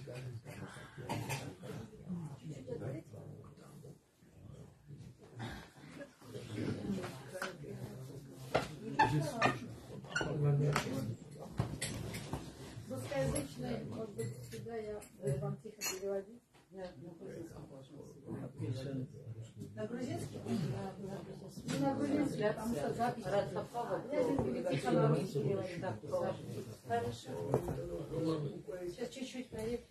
Русскоязычный, может быть, сюда я вам тихо переводить. На грузинский? На грузинский, а там что, запись? Я переводить на русский переводить. Хорошо. Сейчас чуть-чуть проверь.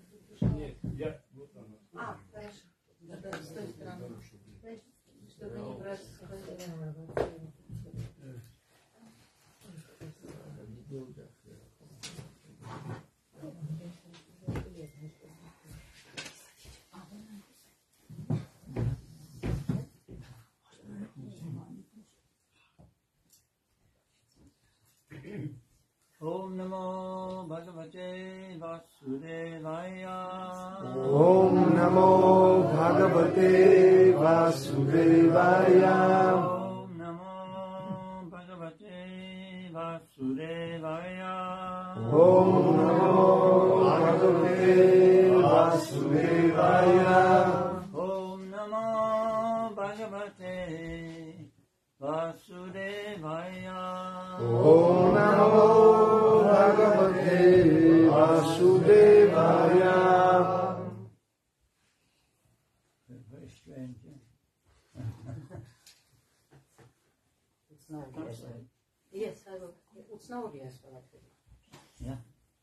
Хорошо. Да, с той стороны. Чтобы не брать с собой. Om Namo Bhagavate Vasudevaya. Om Namo Bhagavate Vasudevaya. Om Namo Bhagavate Vasudevaya. Om Namo Bhagavate Vasudevaya. Om Namo Bhagavate Vasudevaya. Om Namo Bhagavate Vasudevaya. Very strange. It's not yes. Yes, I will. It's not yes, but I think. Yeah.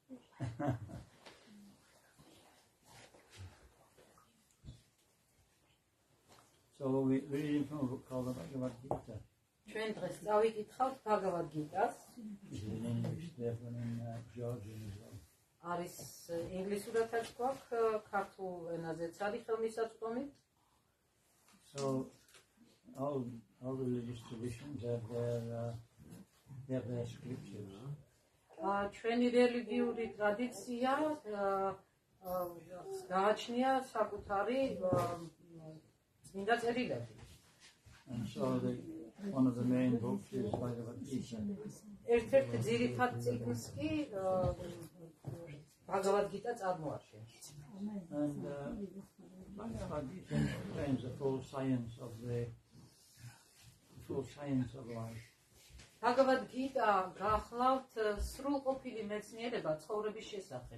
So we're reading from a book called the Bhagavad Gita. ჩვენ დღეს წავიკითხავთ Bhagavad Gita-ს. This is in English, therefore in Georgian as well. არის ინგლისურადაც გვაქვს, ქართულ ენაზეც არის ხელმისაწვდომი. So all religious traditions have their scriptures. ჩვენი რელიგიური ტრადიცია გააჩნია საკუთარი წმინდა წერილები. And so one of the main books is Bhagavad Gita. ერთ-ერთი ძირითად წიგნს კი Bhagavad Gita წარმოადგენს. And Bhagavad Gita explains the full science of life. Bhagavad Gita გახლავთ სრულყოფილი მეცნიერება ცხოვრების შესახებ.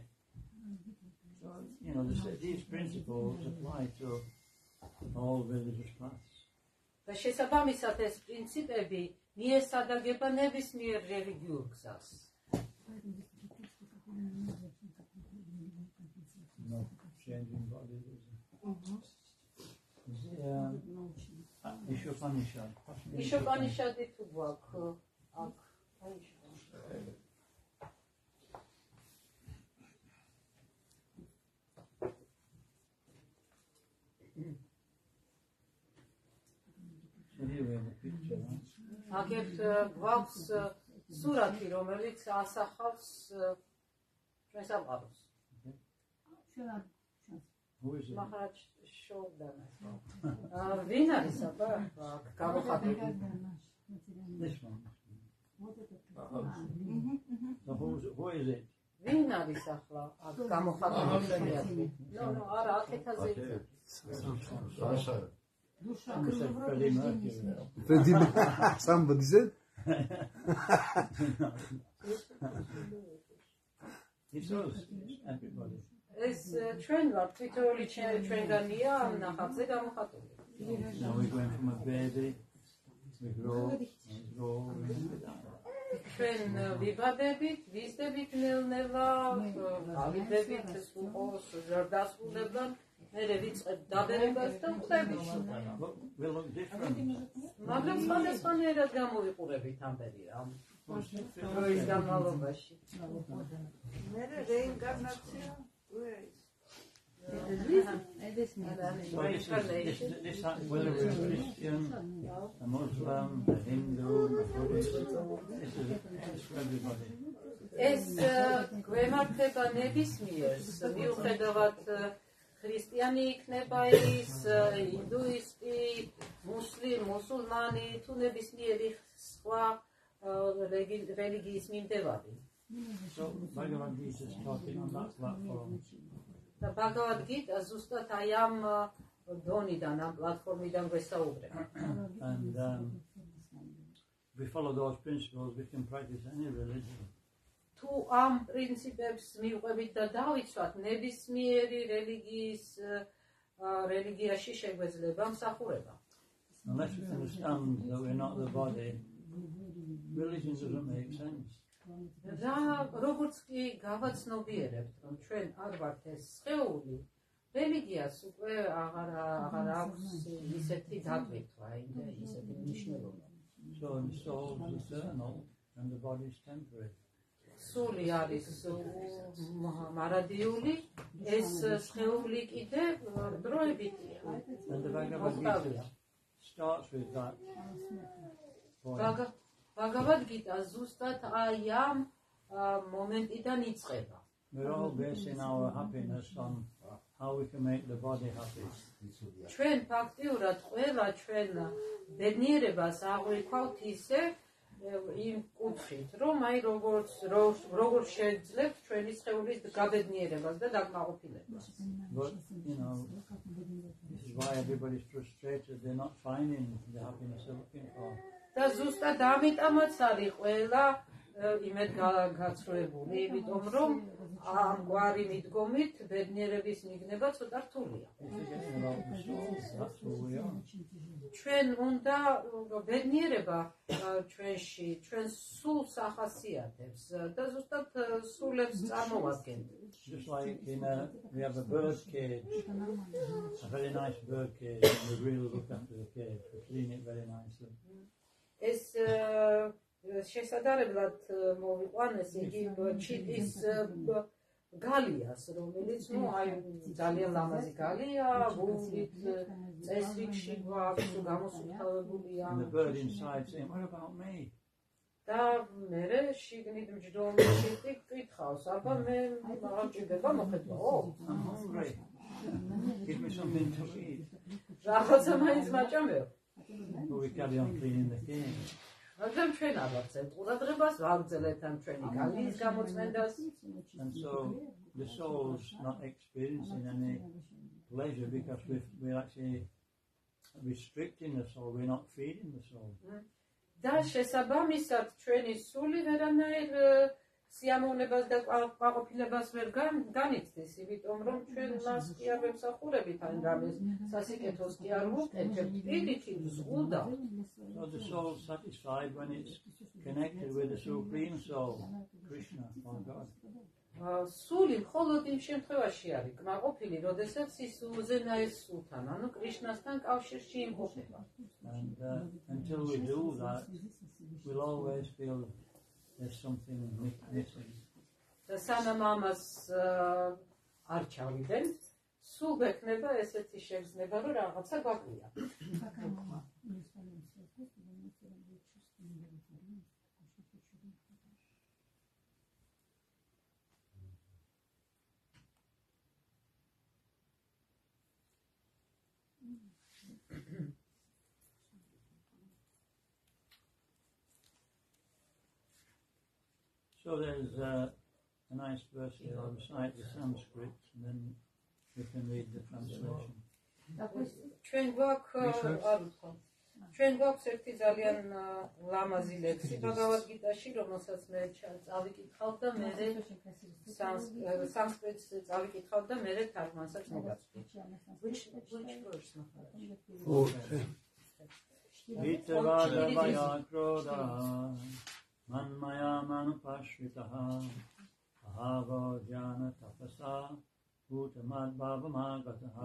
So, these principles apply to all religious paths. და შესაბამისად ეს პრინციპები მიესადაგება ნებისმიერ რელიგიურ გზას. No changing body. Ishopanishad თუ გვაქვს აქ აგერთ გვაქვს სურათი, რომელიც ასახავს ჩვენს სამყაროს. Maharaj showed them. ვინ არის აბა გამოხატული? This one. So who is it? ვინ არის ახლა აქ გამოხატული? No, არა, აქეთაზე. Freddie Mercury. Somebody said? He shows everybody. ეს ჩვენ ვართ, თითოეული ჩვენგანია ამ ნახატზე გამოხატული. Now we're going from a baby, we grow, and grow, and we die. ჩვენ ვიბადებით, ვიზდებით ნელ-ნელა, გავიდებით, ზრდასრულებად, მერე ვიწყებთ დაბერებას და ვხვდებით. We look different. მაგრამ სხვადასხვანაირად გამოვიყურებით ამ პერიოდს. დროის განმავლობაში. მერე რეინკარნაცია This whether we're a Christian, a Muslim, a Hindu, a Buddhist, this is for everybody. ეს გვემართება ნებისმიერს, მიუხედავად ქრისტიანი იქნება ის, ინდუისტი, მუსულმანი, თუ ნებისმიერი სხვა რელიგიის მიმდევარი. So Bhagavad Gita is talking on that platform. და Bhagavad Gita ზუსტად აი ამ დონიდან, ამ პლატფორმიდან გვესაუბრება. And if we follow those principles, we can practice any religion. თუ ამ პრინციპებს მივყვებით და დავიცვათ, ნებისმიერი რელიგიაში შეგვეძლება მსახურება. Unless we understand that we're not the body, religion doesn't make sense. რა როგორც კი გავაცნობიერებთ, რომ ჩვენ არ ვართ ეს სხეული, რელიგიას უკვე აღარ აქვს ისეთი დატვირთვა, ისეთი მნიშვნელობა. So the soul is eternal and the body is temporary. სული არის მარადიული, ეს სხეული კიდე დროებითია. And the Bhagavad Gita starts with that point. Bhagavad Gita ზუსტად აი ამ მომენტიდან იწყება. We're all basing our happiness on how we can make the body happy. ჩვენ ფაქტიურად ყველა ჩვენ ბედნიერებას აღვიქვავთ ისე იმ კუთხით, რომ აი როგორ შეძლებთ ჩვენი სხეულის გაბედნიერებას და დაკმაყოფილებას. But, this is why everybody's frustrated. They're not finding the happiness they're looking for. და ზუსტად ამიტომაც არის ყველა იმედ გაცრუებული, იმიტომ რომ ამგვარი მიდგომით ბედნიერების მიგნება ცოტა რთულია. That's who we are. ჩვენ უნდა ბედნიერება ჩვენში, ჩვენ სულს ახასიათებს და ზუსტად სულებს წარმოვადგენთ. Just like we have a bird cage, a very nice bird cage, and we really look after the cage, we clean it very nicely. ეს შესაძლებლად მოვიყვანეს იგი ჩიტის გალიას, რომელიც აი ძალიან ლამაზი გალია, ვულით წესრიგში გვაქვს, გამოსუფთავებულია. And the bird inside saying, "What about me?" და მერე შიგნით მჯდომი ჩიტი კითხავს, აბა მე მაგam ჭირდება მოხედვაო? I'm hungry. Give me something to eat. რაღაცა მაინც მაჭამეო. But we carry on cleaning the cage. მაგრამ ჩვენ ავახცევთ ყურადღებას, ვაგრძელებთ ამ ჩვენი გალიის გამოწმენდას. And so the soul's not experiencing any pleasure because we're actually restricting the soul, we're not feeding the soul. და შესაბამისად ჩვენი სული ვერანაირ სიამოვნებას და კმაყოფილებას ვერ განიცდის, იმიტომ რომ ჩვენ მას კი არ ვემსახურებით, ან რამეს სასიკეთოს კი არ ვუყენთ, პირიქით ზღუდავთ. So the soul is satisfied when it's connected with the Supreme Soul, Krishna, or God. სული მხოლოდ იმ შემთხვევაში არის კმაყოფილი, როდესაც ის უზენაეს სულთან, ანუ კრიშნასთან კავშირში იმყოფება. And until we do that, we'll always feel there's something missing. და სანამ ამას არ ჩავიდებთ, სულ გვექნება ესეთი შეგრძნება, რომ რაღაცა გვაკლია. So there's a nice verse here. I'll recite the Sanskrit and then we can read the translation. ჩვენ გვაქვს ერთი ძალიან ლამაზი ლექსი Bhagavad Gita-ში, რომელსაც მე წავიკითხავ და მე სანსკრიტს წავიკითხავ და მე თარგმანსაც მოგაწვდი. Which verse? Vitavada vaya kroda manmaya manupashritaha ahava jnana tapasa bhutamad bhavamagataha.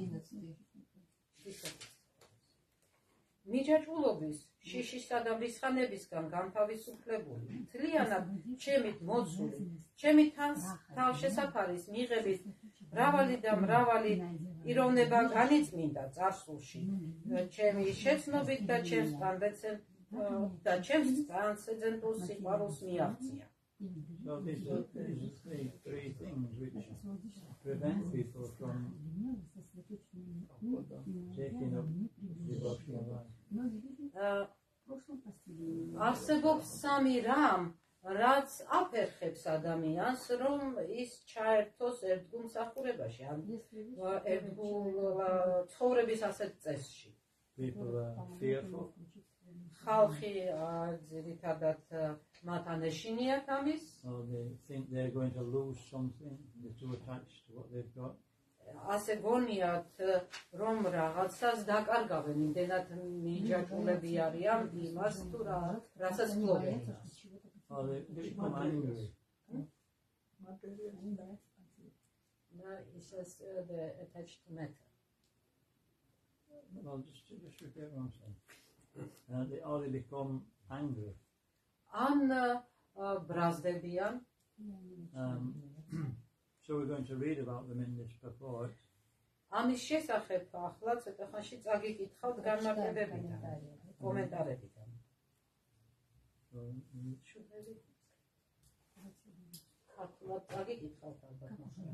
მიჯაჭვულობის, შიშისა და მრისხანებისგან განთავისუფლებული, მთლიანად ჩემით მოცული, ჩემი თავშესაფარის მიღებით მრავალი და მრავალი პიროვნება განიწმინდა წარსულში, ჩემი შეცნობით და ჩემს ტრანსცენდენტულ სიყვარულს მიაღწია. So these are three things which prevent people from taking up devotional life. არსებობს სამი რამ, რაც აფერხებს ადამიანს, რომ ის ჩაერთოს ერთგულმსახურებაში, ან ერთგულ ცხოვრების ასეთ წესში. People are fearful. ხალხი ძირითადად მათთან ეშინიათ ამის. Or they think they're going to lose something. They're too attached to what they've got. ასე გონიათ, რომ რაღაცას დაკარგავენ, იმდენად მიჯაჭულები არიან იმას თუ რასაც ფლობენ. Or they become angry. He says the attached matter. Well, just repeat what I'm saying. Or they become angry. ან ბრაზდებიან. So we're going to read about them in this purport. ამის შესახებ ახლა ცოტა ხანში წაგიკითხავთ განმარტებებიდან, კომენტარებიდან. ქართულად წაგიკითხავთ ალბათ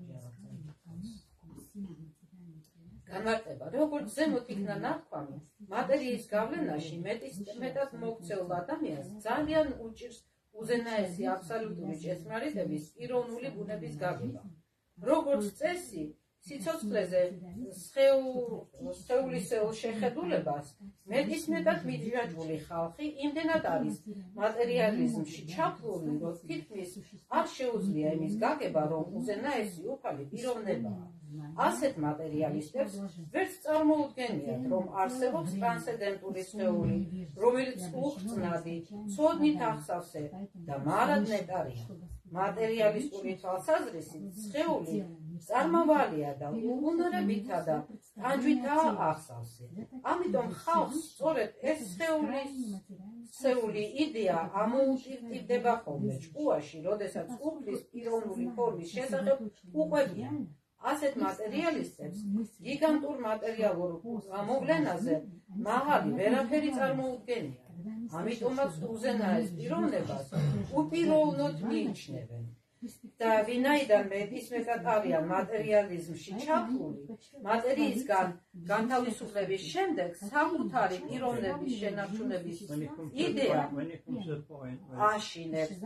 განმარტება, როგორც ზემოთ იქნა ნათქვამი, მატერიის გავლენაში მეტად მოქცეულ ადამიანს ძალიან უჭირს უზენაესი აბსოლუტური ჭესმარიტების პიროვნული ბუნების გაგება. როგორც წესი, სიცოცხლეზე სხეულისეულ შეხედულებას მეტისმეტად მიჯაჭვული ხალხი იმდენად არის მატერიალიზმში ჩაფლული, რომ თითქმის არ შეუძლია იმის გაგება, რომ უზენაესი უფალი პიროვნებაა. ასეთ მატერიალისტებს ვერც წარმოუდგენიათ, რომ არსებობს ტრანსცენდენტური სხეული, რომელიც უხრწნადი, ცოდნით ახსავსე და მარად ნეტარია. მატერიალისტური თვალსაზრისით სხეული წარმავალია და უგუნურებითა და ტანჯვითაა ახსავსე. ამიტომ ხალხს სწორედ ეს სხეული იდეა ამოუტირტივდება ხოლმე ჭკუაში, როდესაც უფლის პიროვნული ფორმის შესახებ უყვებიან. ასეთ მატერიალისტებს გიგანტურ მატერიალურ გამოვლენაზე მაღალი ვერაფერი წარმოუდგენია. ამიტომაც უზენაეს პიროვნებას უპიროვნოდ მიიჩნევენ. და ვინაიდან მეტისმეტად არიან მატერიალიზმში ჩაფლული, მატერიისგან განთავისუფლების შემდეგ საკუთარი პიროვნების შენარჩუნების იდეა აშინებს.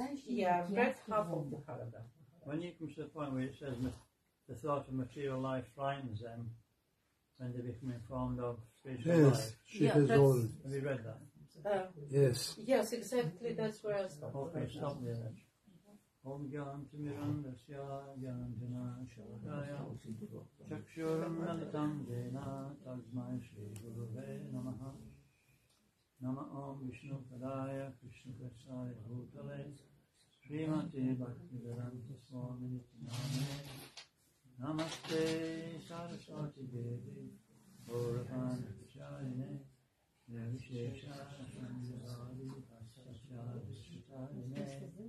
When you come to the point where it says the thought of material life frightens them when they become informed of spiritual life. Yes, all. Have you read that? Yes. Yes, exactly. That's where I stopped. Okay, stop there. Om Gyanti Mirandasya Gyantina Shalakaya Chakshuram Nalitam Jena Tasmai Shri Guruve Namaha Nama Om Vishnu Padaya Krishna Prasaya Bhutale Srimati Bhaktivedanta Swami Nityaname Namaste Saraswati Devi Gaurabhana Prachayane Nirvishesha Shanjavadi Pasasya Vishitayane.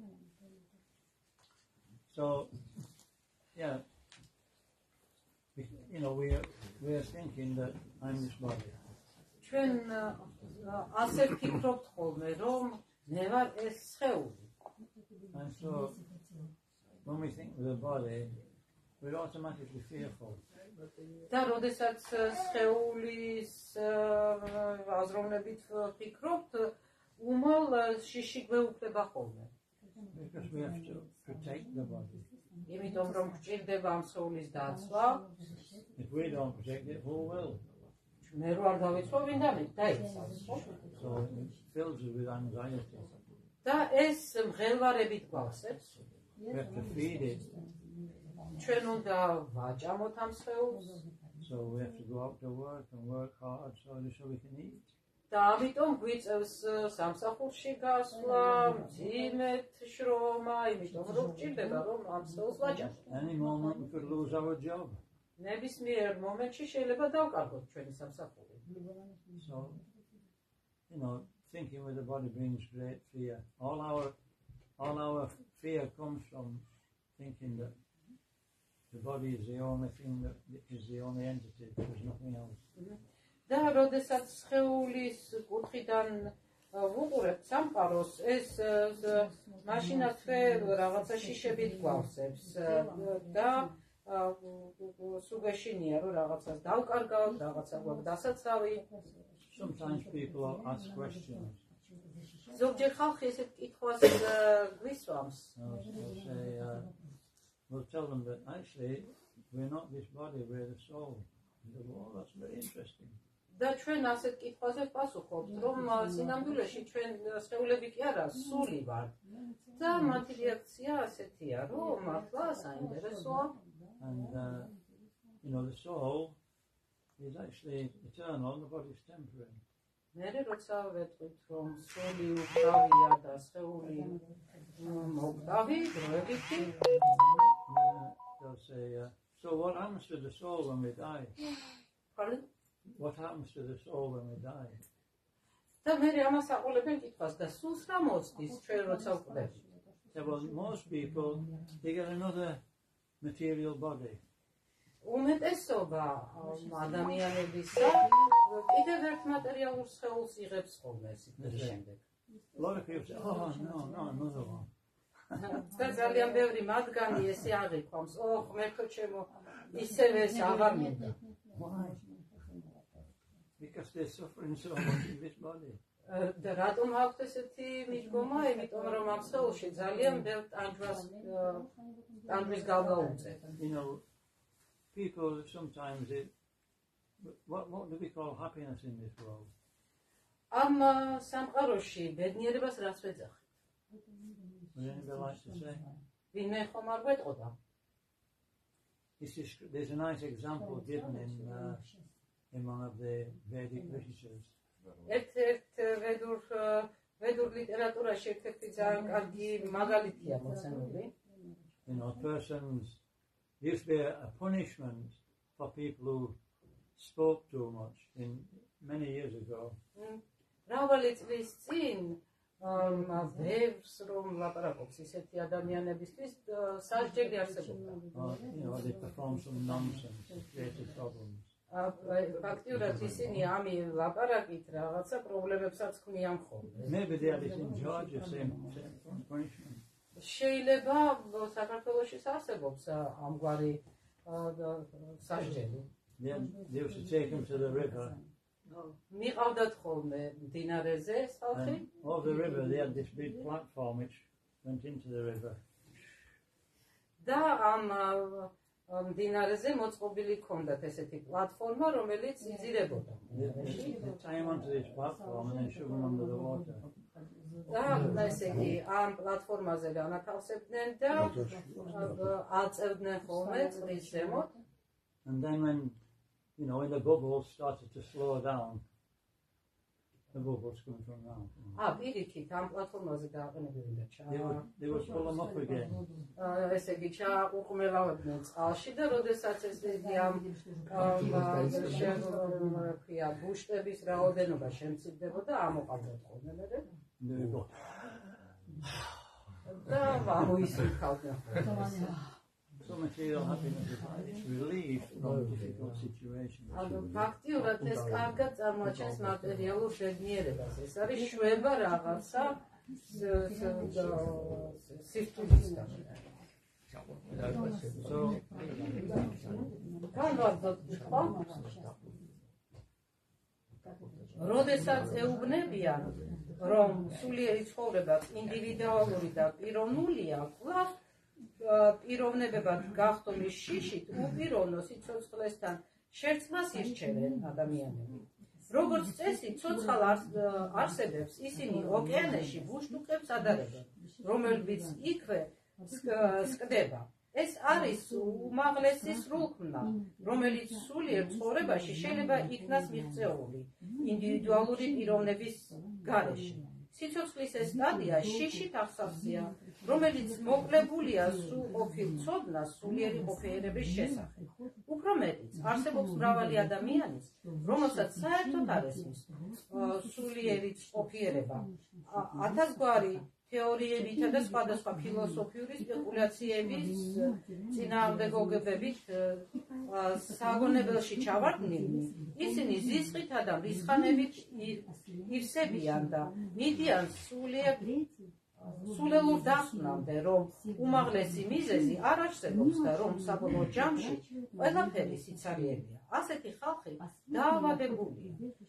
So, yeah, you know, we are thinking that I'm this body. ჩვენ ასე ვფიქრობთ ხოლმე, რომ მე ვარ ეს სხეული. And so, when we think of the body, we're automatically fearful. და როდესაც სხეულის აზროვნებით ვფიქრობთ, უმალ შიში გვეუფლება ხოლმე. Because we have to protect the body. იმიტომ რომ გვჭირდება ამ სხეულის დაცვა. If we don't protect it, who will? მე რო არ დავიცვა, ვინ დაიცავს. So it fills us with anxiety. და ეს მღელვარებით გვავსებს. We have to feed it. ჩვენ უნდა ვაჭამოთ ამ სხეულს. So we have to go out to work and work hard so we can eat. და ამიტომ გვიწევს სამსახურში გასვლა, მძიმედ შრომა, იმიტომ რომ გვჭირდება რომ ამ სხეულს ვაჭამოთ. Any moment we could lose our job. ნებისმიერ მომენტში შეიძლება დავკარგოთ ჩვენი სამსახური. So, you know, thinking with the body brings great fear. All our fear comes from thinking that the body is the only thing that is the only entity. There's nothing else. და როდესაც სხეულის კუთხიდან ვუყურებთ სამყაროს, ეს მაშინათვე რაღაცა შიშებით გვავსებს და სუგეშინია რომ რაღაცას დავკარგავთ, რაღაცა გვაქვს დასაცავი. Sometimes people ask questions. ზოგჯერ ხალხი ესეთ კითხვას გვისვამს. I'll say, we'll tell them that actually we're not this body, we're the soul. They go, oh, that's very interesting. და ჩვენ ასეთ კითხვაზე ვპასუხობთ, რომ სინამდვილეში ჩვენ სხეულები კი არა, სული ვართ. და მათი რეაქცია ასეთია, რომ მართლა საინტერესოა. And, you know, the soul is actually eternal and the body is temporary. მერე როცა ვეტყვით, რომ სული უკრავია და სხეული მოკრავი, დროებითი, They'll say, so what happens to the soul when we die? Pardon? What happens to the soul when we die? და მერე ამას აყოლებენ კითხვას და სულს რა მოწდის ჩვენ როცა ვკვდებით. Yeah, well, most people, they get another material body. უმეტესობა ადამიანებისა კიდევ ერთ მატერიალურ სხეულს იღებს ხოლმე სიკვდილის შემდეგ. A lot of people say, oh, no, another one. და ძალიან ბევრი მათგანი ესე აღიქვამს, ოხ, მერქო ჩემო, ისევე ეს აღარ მინდა. Why? Because they're suffering so much in this body. და რატომ აქვს ესეთი მიდგომა? იმიტომ რომ ამ სხეულში ძალიან ბევრ ტანჯვის გავგაუწევ. You know, people sometimes, what do we call happiness in this world? ამ სამყაროში ბედნიერებას რას ვეძახით? Would anybody like to say? ვინმე ხომ არ გვეტყოდა? There's a nice example given in one of the Vedic literatures. ერთ-ერთ ვედურ ლიტერატურაში ერთ-ერთი ძალიან კარგი მაგალითია მოცემული. You know, persons used to be a punishment for people who spoke too much in many years ago. მრავალი წლის წინ ბევრს რომ ლაპარაკობს ისეთი ადამიანებისთვის სასჯელი არსებობდა. You know, they perform some nonsense, it created problems. ფაქტიურად ისინი ამი ლაპარაკით რაღაცა პრობლემებსაც ქმნიან ხოლმე. Maybe they had in Georgia same punishment. შეიძლება საქართველოში არსებობს ამგვარი სასჯელი. They used to take them to the river. მიყავდათ ხოლმე მდინარეზე ხალხი. Over the river they had this big platform which went into the river. და ამ მდინარეზე მოწყობილი ჰქონდათ ესეთი პლატფორმა, რომელიც იძირებოდა. They tie them onto this platform and then shove them under the water. და ესე იგი ამ პლატფორმაზე განათავსებდნენ და აწევდნენ ხოლმე წყლის ზემოთ. And then when, you know, when the bubbles started to slow down, the bubbles come from now. პირიქით ამ პლატფორმაზე დააყენებდნენ და They would pull them up again. ესე იგი ჩაუყმელავდნენ წყალში და როდესაც ესე იგი ამ ქვია ბუშტების რაოდენობა შემცირდებოდა, ამოყავდათ ხოლმე მერე. There we go. და ამოისმთავდნენ. So material happiness is relief from difficult situations. ფაქტიურად ეს კარგად წარმოაჩენს მატერიალურ შეგნიერებას. ეს არის შვება რაღაცა სიკვდილისგან. So, როდესაც ეუბნებიან, რომ სულიერი ცხოვრება ინდივიდუალური და პიროვნულია, კვლავ პიროვნებებად გახდომის შიშით უპიროვნო სიცოცხლესთან შერწყმას ირჩევენ ადამიანები. როგორც წესი, ცოცხალ არსებებს ისინი ოკეანეში ბუშტუკებს ადარებენ, რომელებიც იქვე სკდება. ეს არის უმაღლესი სრულქმნა, რომელიც სულიერ ცხოვრებაში შეიძლება იქნას მიღწეული ინდივიდუალური პიროვნების გარეშე. სიცოცხლის ეს სტადია შიშით აღსავსეა, რომელიც მოკლებულია სრულყოფილ ცოდნას სულიერი ყოფიერების შესახებ. უფრო მეტიც, არსებობს მრავალი ადამიანი, რომელსაც საერთოდ არ ესმის სულიერი ყოფიერება. ათასგვარი თეორიებითა და სხვადასხვა ფილოსოფიური სპეკულაციების წინააღმდეგობებით საგონებელში ჩავარდნილნი, ისინი ზისყითა და მრისხანებით ივსებიან და მიდიან სულელურ დასკვნამდე, რომ უმაღლესი მიზეზი არ არსებობს და რომ საბოლოო ჯამში ყველაფერი სიცარიელია. ასეთი ხალხი დაავადებულია.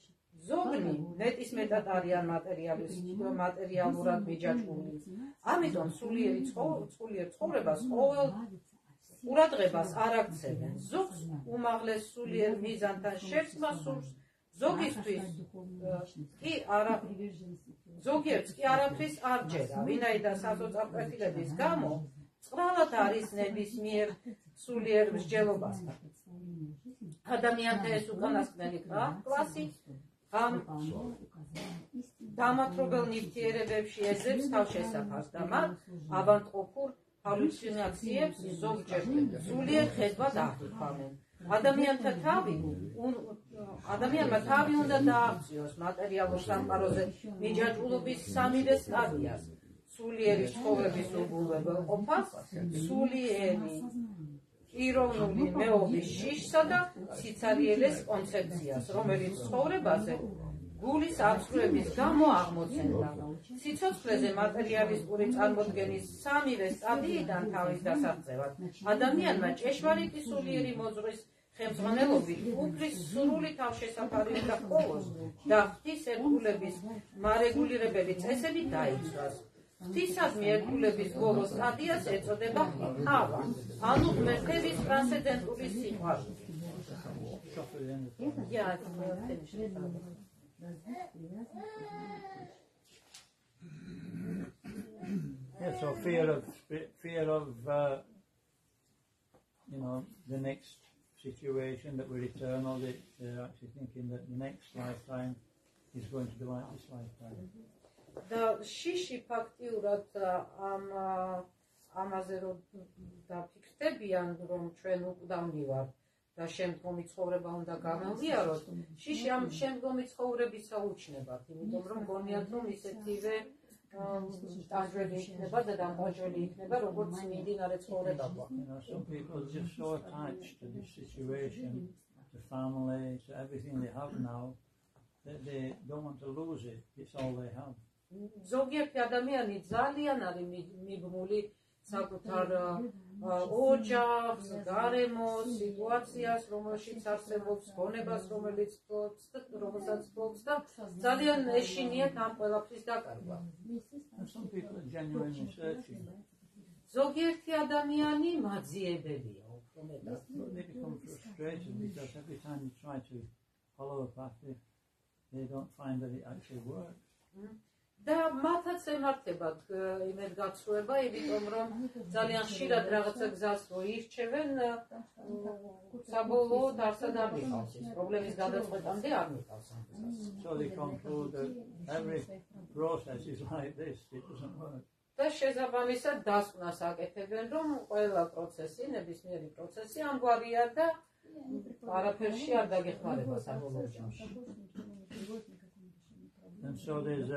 ზოგნი მეტისმეტად არიან მატერიალურად მიჯაჭვული. ამიტომ სულიერ ცხოვრებას ყოველ ყურადღებას არ აქცევენ. ზოგს უმაღლეს სულიერ მიზანთან შეცმა სურს, ზოგისთვის კი არა, ზოგიერთს კი არაფრის არ ჯერა, ვინაიდან საზოწაკვეთილების გამო წყნალად არის ნებისმიერ სულიერ მსჯელობასთან. ადამიანთა ეს უკანასკნელი კლასი ამ დამათრობელ ნივთიერებებში ეძებს თავშესაფარს და მათ ავადმყოფურ ჰალუცინაციებს ზოგჯერ სულიერ ხედვად აღიქვამენ. ადამიანმა თავი უნდა დააღწიოს მატერიალურ სამყაროზე მიჯაჭვულობის სამივე სტადიას: სულიერი ცხოვრების უბრალოყოფა, სულიერი იროვნული მეობის შიშსა და სიცარიელეს კონცეფციას, რომელიც ცხოვრებაზე გულის აბსოლუტების გამო აღმოცენდა. სიცოცხლეზე მატერიალისტური წარმოდგენის სამივე სტადიიდან თავის დასაღწევად ადამიანმა ჭეშმარიტი სულიერი მოძღვრის ხელმძღვანელობით უფლის სრული თავშესაფარი უნდა ჰყოლოს და ღვთის ერთგულების მარეგულირებელი წესები დაიცვას. ღვთისადმი ერთგულების ბოლო სტადიას ეწოდება ჰავა, ანუ ღმერთების ტრანსცენდენტული სიყვარული. Yeah, so fear of the next situation, that we're eternal, that they're actually thinking that the next lifetime is going to be like this lifetime. და შიში ფაქტიურად ამაზე რომ დაფიქრდებიან, რომ ჩვენ უკვდავი ვართ და შემდგომი ცხოვრება უნდა გამოვიაროთ, შიში ამ შემდგომი ცხოვრების აუჩნებათ, იმიტომ რომ გონიათ რომ ისეთივე ტანჯველი იქნება და დამტანჯველი იქნება, როგორც მიმდინარე ცხოვრება გვაქვს. Some people are just so attached to this situation, to family, to everything they have now, that they don't want to lose it. It's all they have. ზოგიერთი ადამიანი ძალიან არის მიბმული საკუთარ ოჯახს, გარემოს, სიტუაციას, რომელშიც არსებობს, გონებას, რომელსაც ფლობს და ძალიან ეშინიათ ამ ყველაფრის დაკარგვა. Some people are genuinely searching. ზოგიერთი ადამიანი მაძიებელია უფრო მეტად. They become frustrated because every time you try to follow a path, they don't find that it actually works. და მათაც ემართებათ იმედგაცრუება, იმიტომ რომ ძალიან ხშირად რაღაცა გზას რო ირჩევენ, საბოლოოდ არსად არ მიყავს ის პრობლემის გადაწყვეტამდე არ მიყავს ამ გზას. So they conclude that every process is like this, it doesn't work. და შესაბამისად დასკვნას აკეთებენ, რომ ყველა პროცესი, ნებისმიერი პროცესი ამგვარია და არაფერში არ დაგეხმარება საბოლოო ჯამში. And so there's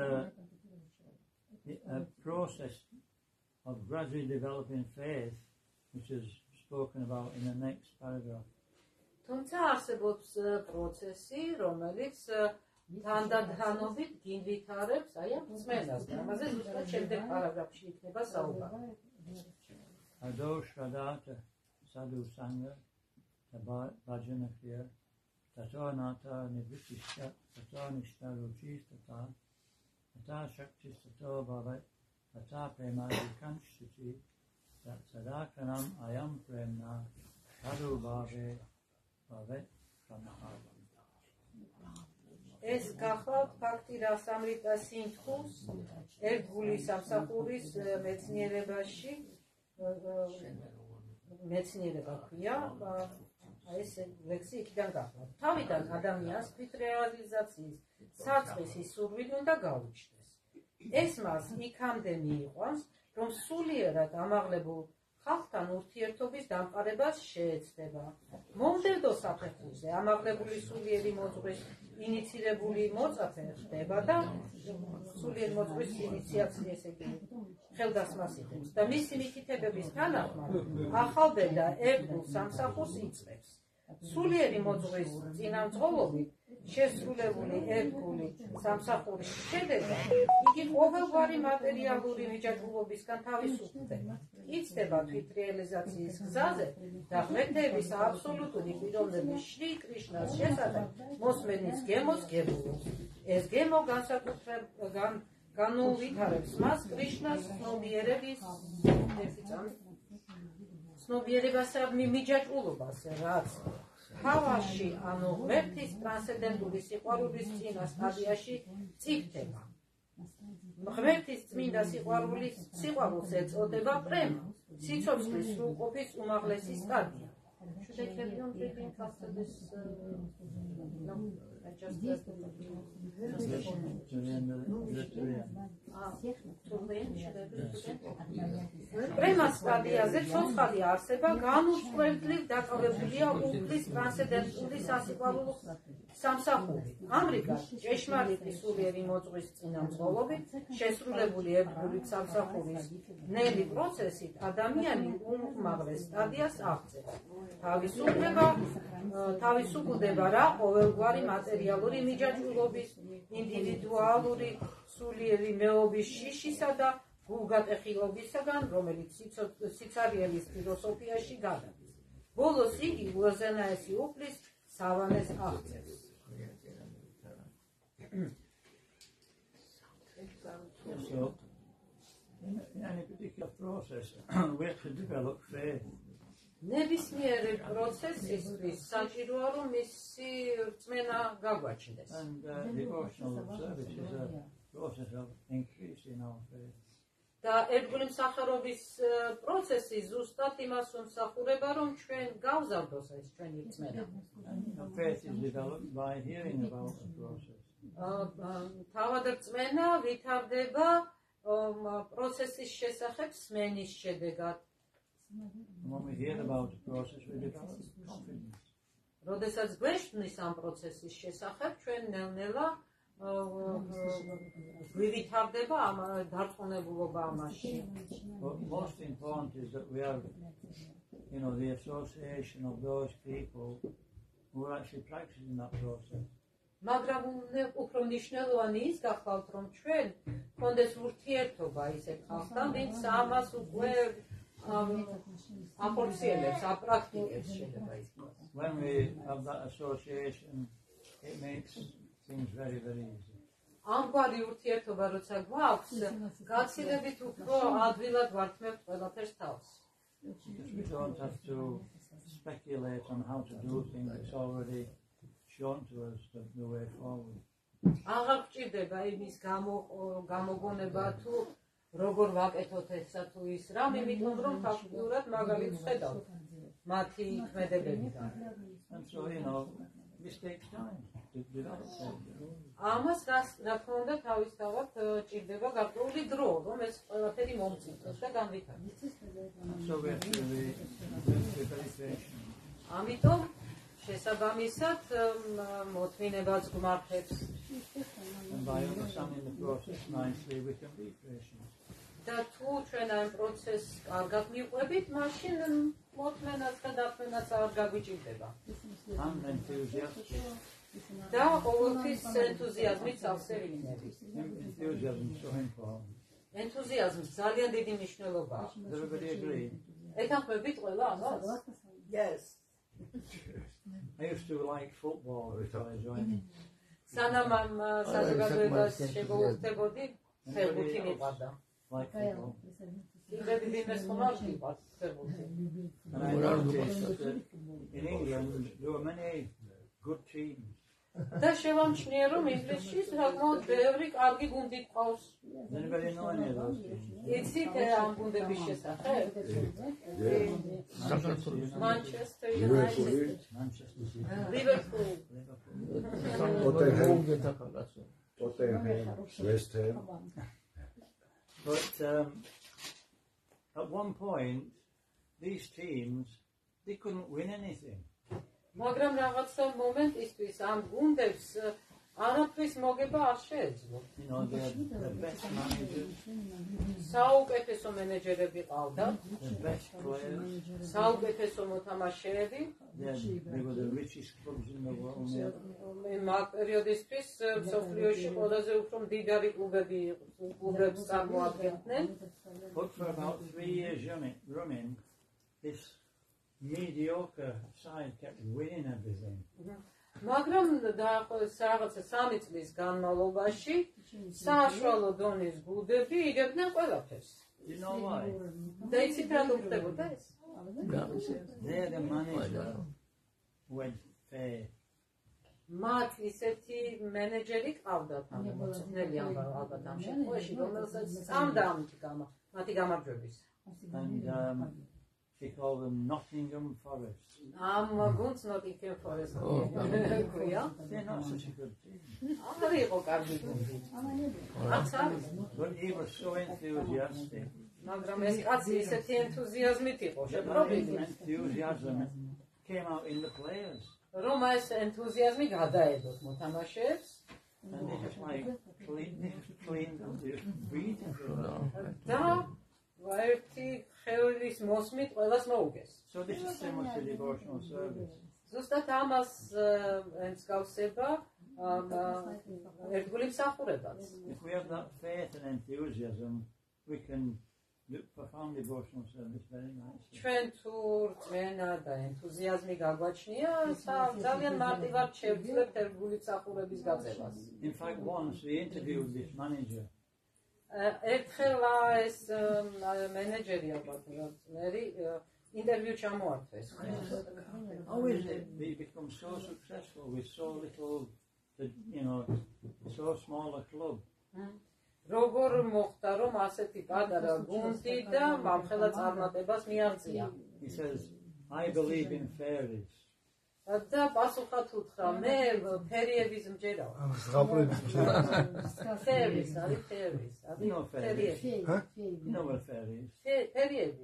a process of gradually developing faith, which is spoken about in the next paragraph. თუმცა არსებობს პროცესი, რომელიც თანდათანობით გინვითარებს აი ამ წმენდას. ამაზე ზუსტად შემდეგ პარაგრაფში იქნება საუბარი. Ado Shradata Sadhu Sangha Bhajana Kriya Tato Nata Nivritishta Tato Nishta Ruchistata Tata Shakti Tato Bhavat Tata Premadi Kanshiti Tat Sadakanam Ayam Premna Sadhu Bhave Bhavet Pranahava. ეს გახლავთ ფაქტი რასამრიტა სინთხუს ერთგული სამსახურის მეცნიერებაში მეცნიერება ქვია, ეს ლექსი იქიდან გახლავთ. თავიდან ადამიანს თვით რეალიზაციის საწყისი სურვილი უნდა გაუჩნდეს. ეს მას იქამდე მიიყვანს, რომ სულიერად ამაღლებულ ხალხთან ურთიერთობის დამყარებას შეეცდება. მომდევნო საფეხურზე ამაღლებული სულიერი მოძღვრის ინიცირებული მოწაფე ხდება და სულიერ მოძღვრის ინიციაციას ესე იგი ხელდასმას იღებს და მისი მითითებების თანახმად ახალბედა ერთგულ სამსახურს იწყებს. სულიერი მოძღვრის წინამძღოლობით შესრულებული ერთგული სამსახურის შედეგად იგი ყოველგვარი მატერიალური მიჯაჭვულობისგან თავისუფლდება. იცდება თვითრეალიზაციის გზაზე და ღმერთების აბსოლუტური პიროვნების შრი კრიშნას შესახებ მოსმენის გემოს გებულობს. ეს გემო განუვითარებს მას კრიშნას ცნობიერებასადმი მიჯაჭვულობას, რაც თავაში, ანუ ღმერთის ტრანსცენდენტული სიყვარულის წინა სტადიაში წიფდება. ღმერთის წმინდა სიყვარულს ეწოდება პრემა, სიცოცხლის სრულყოფის უმაღლესი სტადია. Should I carry on reading after this? No, I just To the end of პრემას სტადიაზე ცოცხალი არსება განუსხვერპლივ დაკავებულია უფლის ტრანსცენდენტული სასიყვარულო სამსახურით. ამრიგად, ჭეშმარიტი სულიერი მოძღვრის წინამძღოლობით შესრულებული ერთგული სამსახურის ნელი პროცესით ადამიანი უმაღლეს სტადიას აღწევს. თავისუფლდება რა ყოველგვარი მატერიალური მიჯაჭვულობის, ინდივიდუალური სულიერი მეობის შიშისა და გულგატეხილობისაგან, რომელიც სიცარიელის ფილოსოფიაში გადადის. ბოლოს იგი უზენაესი უფლის სავანეს აღწევს. So, in any particular process, we have to develop faith. ნებისმიერი პროცესისთვის საჭიროა რომ მისი რწმენა გაგვაჩნდეს. And devotional service is a process of increasing our faith. და ერთგული მსახურობის პროცესი ზუსტად იმას უმსახურება, რომ ჩვენ გავზარდოს ეს ჩვენი რწმენა. And faith is developed by hearing about the process. თავად რწმენა ვითარდება პროცესის შესახებ სმენის შედეგად. And when we hear about the process, we develop confidence. როდესაც გვეშმის ამ პროცესის შესახებ, ჩვენ ნელ-ნელა ვითარდება ამ დარწმუნებულობა ამაში. But most important is that we have, the association of those people who are actually practicing that process. მაგრამ უფრო მნიშვნელოვანი ის გახლავთ, რომ ჩვენ გქონდეს ურთიერთობა ისეთ ხალხთან, ვინც ამას უკვე აპორციელებს, აპრაქტიკებს შეიძლება ითქვას. When we have that association, it makes things very, very easy. ამგვარი ურთიერთობა როცა გვაქვს, გაცილებით უფრო ადვილად ვართმევთ ყველაფერს თავს. We don't have to speculate on how to do things. It's already shown to us the way forward. აღარ გვჭირდება იმის გამოგონება თუ როგორ ვაკეთოთ ესა თუ ის რამ, იმიტომ რომ ფაქტიურად მაგალითს ხედავთ მათი ქმედებებიდან. And so, this takes time to develop it. ამას რა თქმა უნდა თავისთავად ჭირდება გარკვეული დრო, რომ ეს ყველაფერი მომწიფოს და განვითარდეს. So we have to be very patient. ამიტომ შესაბამისად მოთმინებას გვმართებს. And by understanding the process nicely, we can be patient. და თუ ჩვენ ამ პროცესს კარგად მივყვებით, მაშინ მოთმენას და დათმენას არ გაგვიჭირდება. And enthusiastic. და ყოველთვის ენთუზიაზმით სავსე ვიქნებით. Enthusiasm is so important. ენთუზიაზმს ძალიან დიდი მნიშვნელობა აქვს. Does everybody agree? ეთანხმებით ყველა ამას? Yes. I used to like football before I joined. სანამ ამ საზოგადოებას შეგუხდებოდი, ფეხბურთი მიყვარდა. Like football. იმედი ვინმეს ხომ არ მიყვარს ფეხბურთი. And I noticed that in England there were many good teams. და შევამჩნია, რომ ინგლისში საკმაოდ ბევრი კარგი გუნდი ყავს. Does anybody know any of those teams? იცით ამ გუნდების შესახებ? Manchester United, Manchester City. Liverpool. Tottenham, West Ham. But at one point, these teams, they couldn't win anything. მაგრამ რაღაცა მომენტისთვის ამ გუნდებს არაფრის მოგება არ შეეძლო. You know, they're the best managers, საუკეთესო მენეჯერები ყავდათ, the best players. საუკეთესო მოთამაშეები. They were the richest clubs in the world. მაგ პერიოდისთვის მსოფლიოში ყველაზე უფრო მდიდარი კლუბებს წარმოადგენდნენ. But for about 3 years running, this mediocre side kept winning everything. მაგრამ რაღაცა 3 წლის განმავლობაში საშუალო დონის გუნდები იგებდნენ ყველაფერს. Do you know why? და იცით რა ხდებოდა ეს? They're the manager went fair. მათ ისეთი მენეჯერი ყავდათ, ანუ მოწვნელი ალბათ ამ შემთხვევაში, რომელსაც სწამდა მათი გამარჯვების. And she called them Nottingham Forest. ამ გუნდს Nottingham Forest ქვია. They're not such a good team. არ იყო კარგი გუნდი. არც არის. But he was so enthusiastic. მაგრამ ეს კაცი ისეთი ენთუზიაზმით იყო That შეპყრობილი. enthusiasm came out in the players. რომ ეს ენთუზიაზმი გადაედოთ მოთამაშეებს And they just like clean them, they just breathing for them. და ერთი ხევის მოსმით ყველას მოუგეს. So this is similar to devotional service. ზუსტად ამას ემსგავსება ერთგული მსახურებაც. If we have that faith and enthusiasm, we can perform devotional service very nicely. ჩვენ თუ რწმენა და ენთუზიაზმი გაგვაჩნია, ძალიან მარტივად შევძლებთ ერთგული მსახურების გაწევას. In fact, once we interviewed this manager, ერთხელ ეს მენეჯერი ალბათ მერი ინტერვიუ ჩამოართვეს. how is it we become so successful with so little, so small a club? როგორ მოხდა რომ ასეთი პატარა გუნდი და მამხელა წარმატებას მიაღწია? He says, I believe in fairies. და პასუხად უთხრა, მე ფერიების მჯერავ. ფერის, არის ფერის. You know fairies? Huh? You know what a fairy is? ფერიები.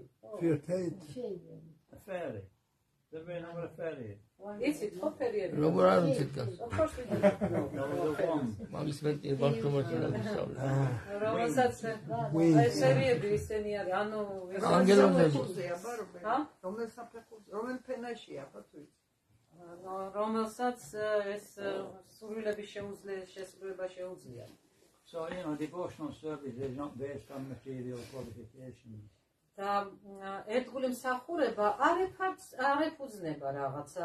A fairy. Do you know what a fairy is? იცით ხო ფერიები? როგორ არ ვიცით გას? Of course we do. No, the one. მაგის მეტი ბაშრომაში დავისწავლე. რომელსაც ეს ფერიები ისენი არის, ანუ ანგელოზები. ჰა? რომელ ფენაშია, ხო თუ იცი? რომელსაც ეს სურვილების შესრულება შეუძლია. So, devotional service is not based on material qualifications. და ერთგული მსახურება არ ეფუძნება რაღაცა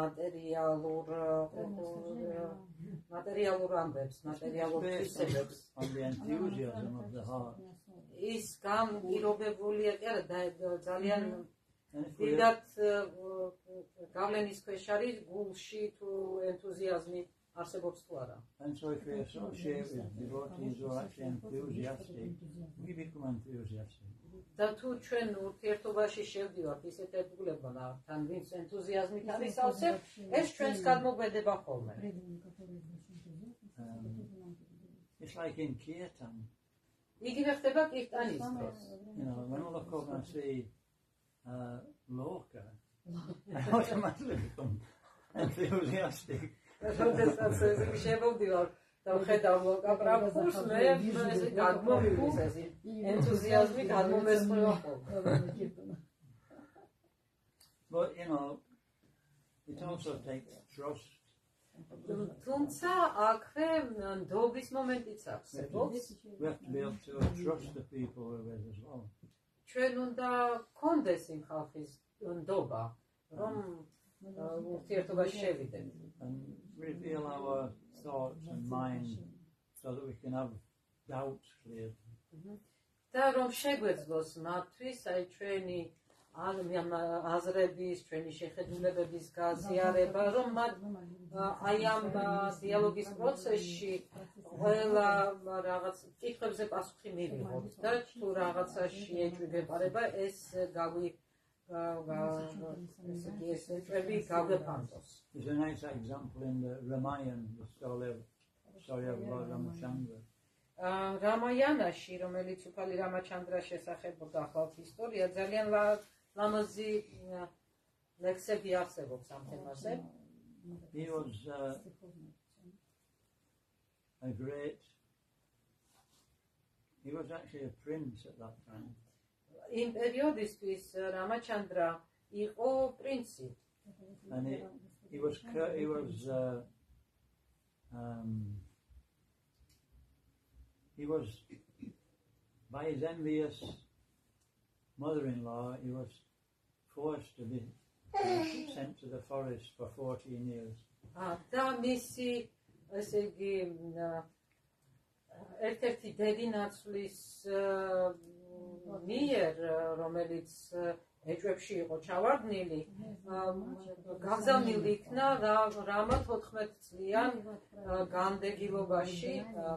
მატერიალურ ამბებს, მატერიალურ თვისებებს. On the enthusiasm of the heart. ის განპირობებულია კი არა ძალიან And if we დიდად გავლენის ქვეშ არის გულში თუ ენთუზიაზმი არსებობს თუ არა. And so if we associate with devotees who are actually enthusiastic, we become enthusiastic. და თუ ჩვენ ურთიერთობაში შევდივართ ისეთ ერთგულებთან, ვინც ენთუზიაზმით არის ავსებ, ეს ჩვენს გადმოგვედება ხოლმე. It's like in Kirtan. იგივე ხდება კირტანის დროს. When I look over and see Loka, I automatically become enthusiastic. როდესაც შევდივარ და ვხედავ ლოკა პრაბჰუს, მე ესე გადმოვიდეს ეს ენთუზიაზმი გადმომესწრება ხოლმე. But it also takes trust. თუმცა აქვე ნდობის მომენტიც არსებობს. We have to be able to trust the people we're with as well. ჩვენ უნდა გქონდეს იმ ხალხის ნდობა, რომ ურთიერთობაში შევიდეთ. And reveal our thoughts and mind so that we can have doubts cleared. და რომ შეგვეძლოს მათთვის აი ჩვენი აზრების, ჩვენი შეხედულებების გაზიარება, რომ მათ აი ამ დიალოგის პროცესში ყველა რაღაც კითხვებზე პასუხი მივიღოთ და თუ რაღაცაში ეჭვი-გეპარება, ეს There's a nice example in the Ramayana, the story of Lord Ramachandra. რამაიანაში, რომელიც უფალი რამაჩანდრას შესახებოდა ახალ ისტორია, ძალიან ლამაზი ლექსები არსებობს ამ თემაზე. He was a great. He was actually a prince at that time. იმ პერიოდისთვის რამაჩანდრა იყო პრინცი. And he was by his envious mother-in-law, he was forced to be sent to the forest for 14 years. და მისი ესე იგი ერთ-ერთი დედინაცვლის მიერ, რომელიც ეჭვებში იყო ჩავარდნილი, გაგზავნილი იქნა რამა 14 წლიან განდეგილობაში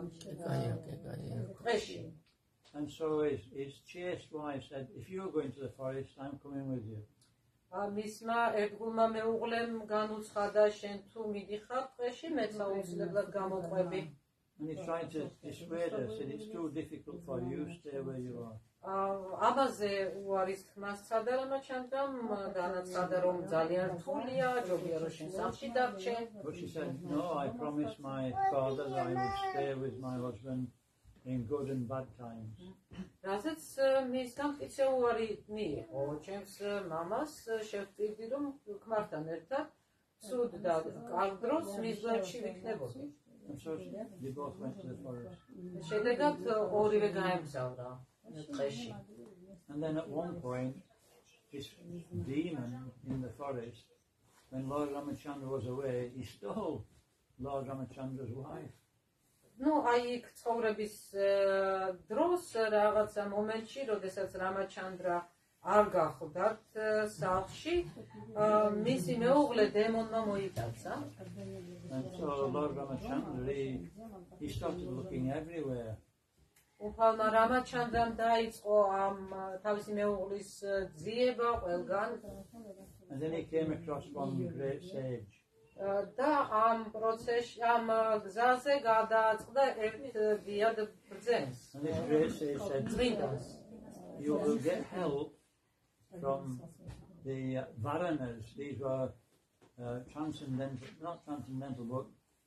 ტყეში. And so his chaste wife said, if you're going to the forest, I'm coming with you. მისმა ერთგულმა მეუღლემ განუცხადა, შენ თუ მიდიხარ ტყეში, მეც აუცილებლად გამოყვები. And he tried to dissuade her, said, it's too difficult for you, stay where you are. ამაზე უარის თქმას სცადა რამაჩანდრამ, განაცხადა, რომ ძალიან რთულია, ჯობია რომ შენ სახლში დარჩე. But she said, no, I promised my father that I would stay with my husband in good and bad times. რაზეც მის გამტკიცე უარი მიიღო, ჩემს მამას შევწირდი, რომ ქმართან ერთად ცუდ და კარგ დროს მის გვერდში ვიქნებოდი. And so they both went to the forest. შედეგად ორივე გაემგზავრა ტყეში. And then at one point, this demon in the forest, when Lord Ramachandra was away, he stole Lord Ramachandra's wife. ნუ აი იქ ცხოვრების დროს რაღაცა მომენტში, როდესაც რამაჩანდრა არ გახლდათ სახლში, მისი მეუღლე დემონმა მოიტაცა. And so Lord Ramachandra, he started looking everywhere. უფალმა რამაჩანდრამ დაიწყო ამ თავისი მეუღლის ძიება ყველგან. And then he came across one great sage. და ამ პროცესში, ამ გზაზე გადააწყდა ერთ დიად ბრძენს. And this great sage said, წმინდანს. you will get help from the Varanas. These were transcendental, not transcendental, but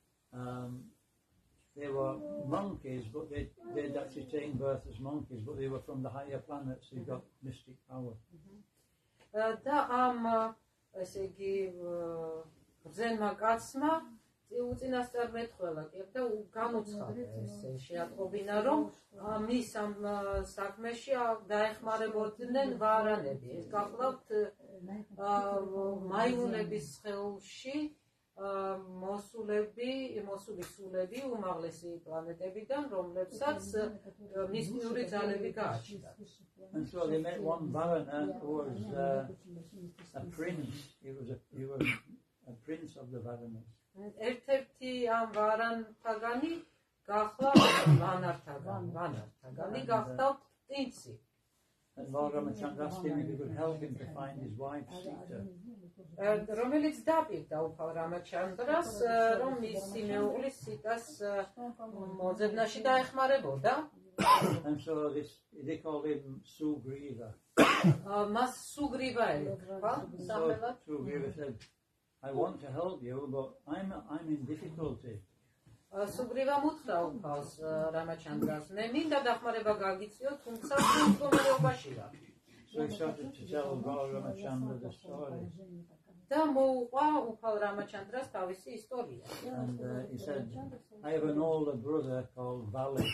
they were monkeys, but they'd actually taken birth as monkeys, but they were from the higher planets. They got mystic power. და ამ ესე იგი ბრძენმა კაცმა უწინასწარ მეტყველა კი და განუცხადა ესე შეატყობინა, რომ მის ამ საქმეში დაეხმარებოდნენ ვარანები. ეს გახლავთ მაიუნების სხეულში მოსული სულები უმაღლესი პლანეტებიდან, რომლებსაც მისტიური ძალები გააჩნდათ. And so they met one Varana who was a prince. He was a prince of the Varanas. ერთ-ერთი ამ ვარანთაგანი გახდა ვანართაგანი გახდა პრინცი. And Lord Ramachandra asked him if he could help him to find his wife Sita. რომელიც დაპირდა უფალ რამაჩანდრას, რომ მისი მეუღლის სიტას მოძებნაში დაეხმარებოდა. And so they called him Sugriva. მას სუგრივა ერქვა სახელად. So Sugriva said, I want to help you, but I'm in difficulty. სუგრივა უთხრა უფალს რამაჩანდრას, მე მინდა დახმარება გაგიწიო, თუმცა მდგომარეობაში ვარ. So he started to tell Lord Ramachandra the story. და მოუყვა უფალ რამაჩანდრას თავისი ისტორია. And he said, I have an older brother called Vali.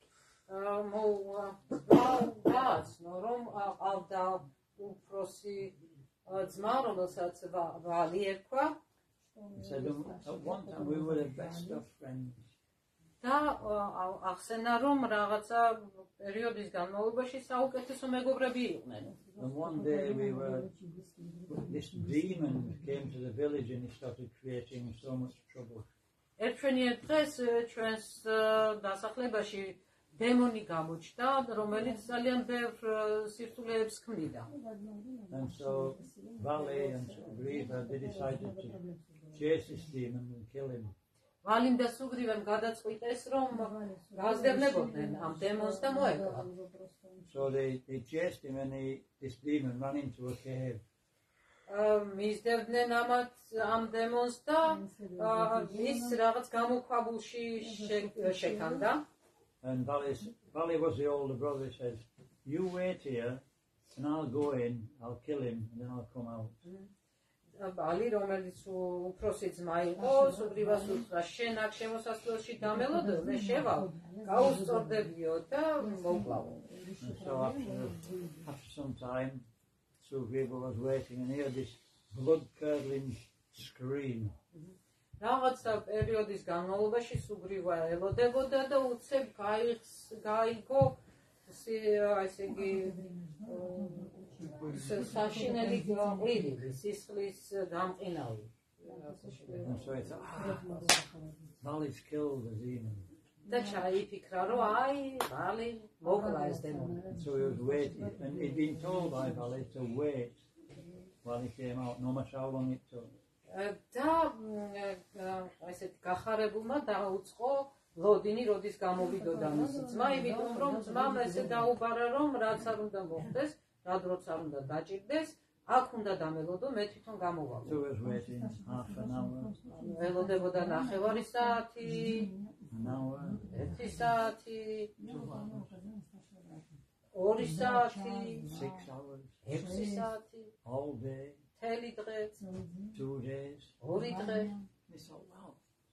მოუგაცნო, რომ ყავდა უფროსი ძმა, რომელსაც ვალი ერქვა. He said, at one time we were the best of friends. და ახსენა, რომ რაღაცა პერიოდის განმავლობაში საუკეთესო მეგობრები იყვნენ. And one day this demon came to the village and he started creating so much trouble. ერთვენიერ დღეს ჩვენს დასახლებაში დემონი გამოჩნდა, რომელიც ძალიან ბევრ სირთულეებს ქმნიდა. And so Vali and Sugriva, they decided to chase this demon and kill him. ვალიმ და სუგრივამ გადაწყვიტეს, რომ გაზრდებოდნენ ამ დემონს და მოეკლათ. So they chased him and this demon ran into a cave. მისდევდნენ ამ დემონს და ის რაღაც გამოქვაბულში შეკანდა. And Valley was the older brother. He says, "You wait here, and I'll go in. I'll kill him, and then I'll come out." ბალი, რომელიც უფროსი ძმა იყო, სუგრივას უთხრა, შენ აქ შემოსასვლელში დამელოდო, მე შევალ, გაუსწორდებიო და მოკლავო. And so after some time, Sugriva was waiting, and he heard this blood-curdling scream. რაღაცა პერიოდის განმავლობაში სუგრივა ელოდებოდა და უცებ გაიგო ესე იგი საშინელი ყვირილი, სისხლის დამყინავი. And so he thought, Valley's killed the demon. და ჩაიფიქრა, რომ აი, ბალი მოკლა ეს დემონი. And so he was waiting, and he'd been told by Valley to wait while he came out, no matter how long it took. და ესეთ გახარებულმა დაუწყო ლოდინი, როდის გამოვიდოდა მისი ძმა, იმიტომ რომ ძმამ ესე დაუბარა, რომ რაც არ უნდა მოხდეს, რა დროც არ უნდა დაჭირდეს, აქ უნდა დამელოდო, მე თვითონ გამოვალო. So he was waiting half an hour, ელოდებოდა ნახევარი საათი, an hour, 1 საათი, 2 საათი, 6 hours, 6 საათი, all day, მთელი დღე, 2 days. 2 დღე. He thought, wow,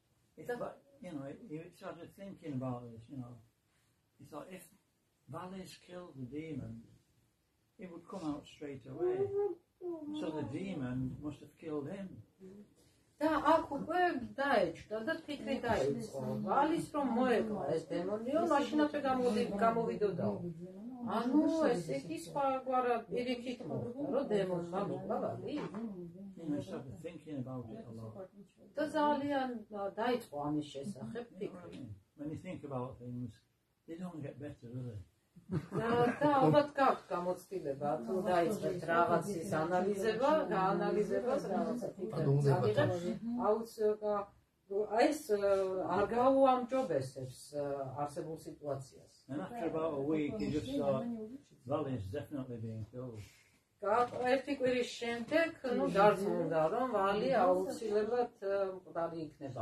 he started thinking about this, He thought, if Valley's killed the demon, he would come out straight away. So the demon must have killed him. და აქ უკვე დაეჭდა და ფიქრი დაიწყო. ვალის რომ მოეკლა ეს დემონიო, მაშინ 앞ე გამოვიდოდაო. ანუ ესე იგი სხვაგვარად პირიქით მოხდა, რომ დემონმა მოკლა ვალი. He started thinking about it a lot. და ძალიან დაიწყო ამის შესახებ ფიქრი. When you think about things, they don't get better, do they? და ალბათ გაქვთ გამოცდილება, თუ დაიწყეთ რაღაცის ანალიზება, გაანალიზებას, რაღაცა ფიქრებს წავიღეთ, აი ეს არ გაუამჯობესებს არსებულ სიტუაციას. And after about a week, he just thought, Valley's definitely being killed. ერთი კვირის შემდეგ, დარწმუნდა, რომ ვალი აუცილებლად მკვდარი იქნება.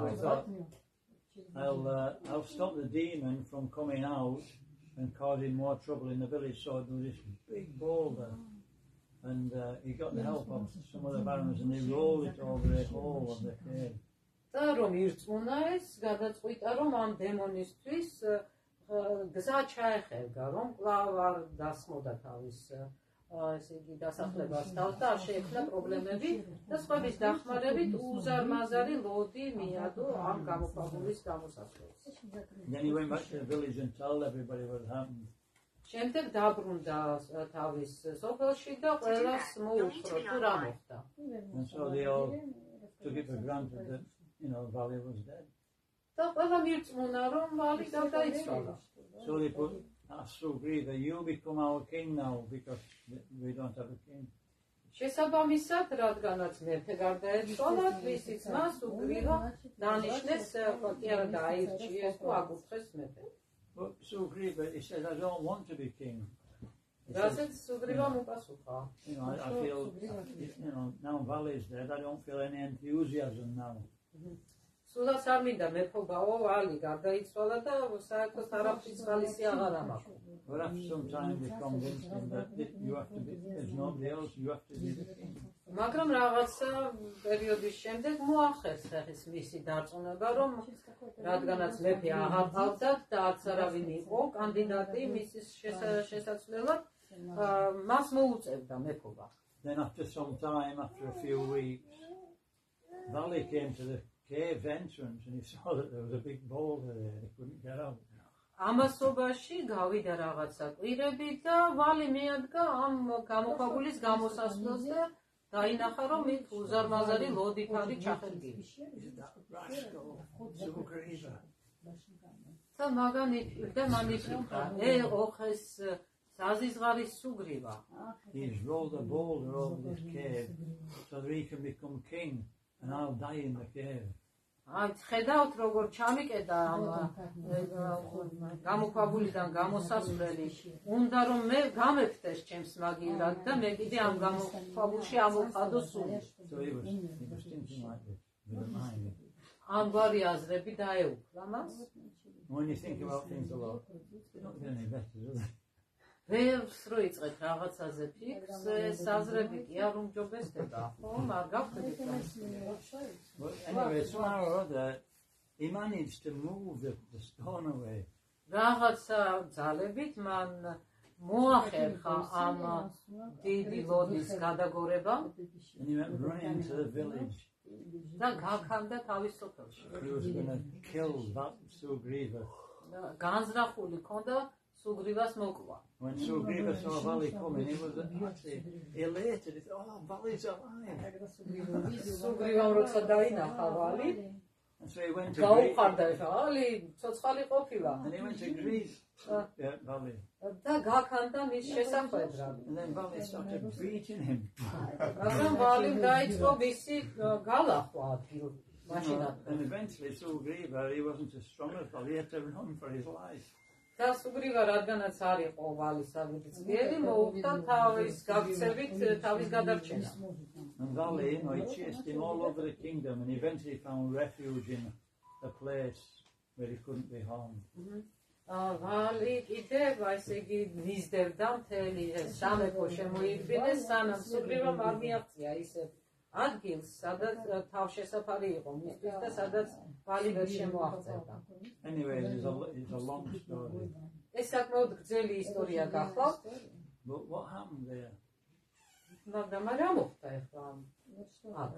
I'll stop the demon from coming out and causing more trouble in the village. So there was this big boulder, and he got the help of some of the barons, and they rolled it over the hole of the cave. და რომ ირწმუნა ეს, გადაწყვიტა, რომ ამ დემონისთვის გზა ჩაეხერგა, რომ კვლავ არ დასმოდა თავის ესე იგი დასახლებას თავს და არ შეექმნა პრობლემები და სხვების დახმარებით უზარმაზარი ლოდი მიადო ამ გამოქვაბულის გამოსასვლელს. Then he went back to the village and told everybody what had happened. შემდეგ დაბრუნდა თავის სოფელში და ყველას მოუხრო თუ რა მოხდა. And so they all took it for granted that, Valley was dead. და ყველა მირწმუნა, რომ ვალი გარდაიცვალა. So they asked Sugriva, you become our king now because we don't have a king. შესაბამისად, რადგანაც მეფე გარდაეცვალა, მისი ძმა სუგრივა დანიშნეს, კი არა დააირჩიეს თუ აკურთხეს მეფე. But Sugriva, he said, I don't want to be king. რასაც სუგრივამ უპასუხა. I feel, now Valley's dead, I don't feel any enthusiasm now. სულაც არ მინდა მეფობაო, ვალი გარდაიცვალა და საერთოდ არაფრის ხალისი აღარ ამაქვს. But after some time they convinced him that you have to be, there's nobody else, you have to be the king. მაგრამ რაღაცა პერიოდის შემდეგ მოახერხეს ხეხის მისი დარწმუნება, რომ რადგანაც მეფე აღარ ყავდათ და არც არავინ იყო კანდიდატი მისის შესაძლებლად, მას მოუწევდა მეფობა. Then after some time, after a few weeks, Valley came to the cave entrance and he saw that there was a big boulder there, he couldn't get out. ამასობაში გავიდა რაღაცა კვირები და ვალი მიადგა ამ გამოქვაბულის გამოსასვლელს და დაინახა, რომ იქ უზარმაზარი ლოდიფარი ჩახერგილი. და მან იფიქრა, ოხეს საზიზღარის სუგრივა. He's rolled a boulder over this cave so that he can become king and I'll die in the cave. აი ხედავთ როგორ ჩამიკედა ამ გამოქვაბულიდან გამოსასვლელი. უნდა რომ მე გამეფდეს ჩემს მაგივრად და მე კიდე ამ გამოქვაბულში ამოვყადო სული. So he was thinking like this with a mind. ამგვარი აზრები დაეუფლა მას. When you think about things a lot, you're not getting any better, do they? ვერს რო იწყეთ რაღაცაზე ფიქრს, საზრები კი არ უმჯობესდება, ხო? არ გავხდებით რომ But anyway, somehow or other, he managed to move the stone away. რაღაცა ძალებით მან მოახერხა ამ დიდი ლოდის გადაგორება And he went running to the village. და გაქანდა თავის სოფელში. He was going to kill that Sugriva. განზრახული ქონდა სუგრივას მოკვა. When Sugriva saw Vali coming, he was actually elated. He thought, oh, Vali's alive. სუგრივამ როცა დაინახა ვალი, And so he went to greet, გაუყარდა ვალი, ცოცხალი ყოფილა. and he went to greet Vali. და გაქანდა მის შესახვედრად. And then Vali started beating him. მაგრამ ვალიმ დაიწყო მისი გალახვა ადგილ მაშინად. And eventually Sugriva, he wasn't as strong as Vali, he had to run for his life. და სუგრივა რადგანაც არ იყო ვალისადმი ძლიერი, მოუხდა თავის გაქცევით თავის გადარჩენა. And Vali, you know, he chased him all over the kingdom and eventually found refuge in a place where he couldn't be harmed. ვალი კიდევ ესე იგი მისდევდა მთელი სამეფო შემოიდგინეს, სანამ სუგრივამ არ მიაღწია ისე ადგილს, სადაც თავშესაფარი იყო მისთვის და სადაც ვალი ვერ შემოაღწევდა. Anyway, it's a long story. ეს საკმაოდ გრძელი ისტორია გახლავთ, But what happened there? მაგრამ რა მოხდა ახლა აქ?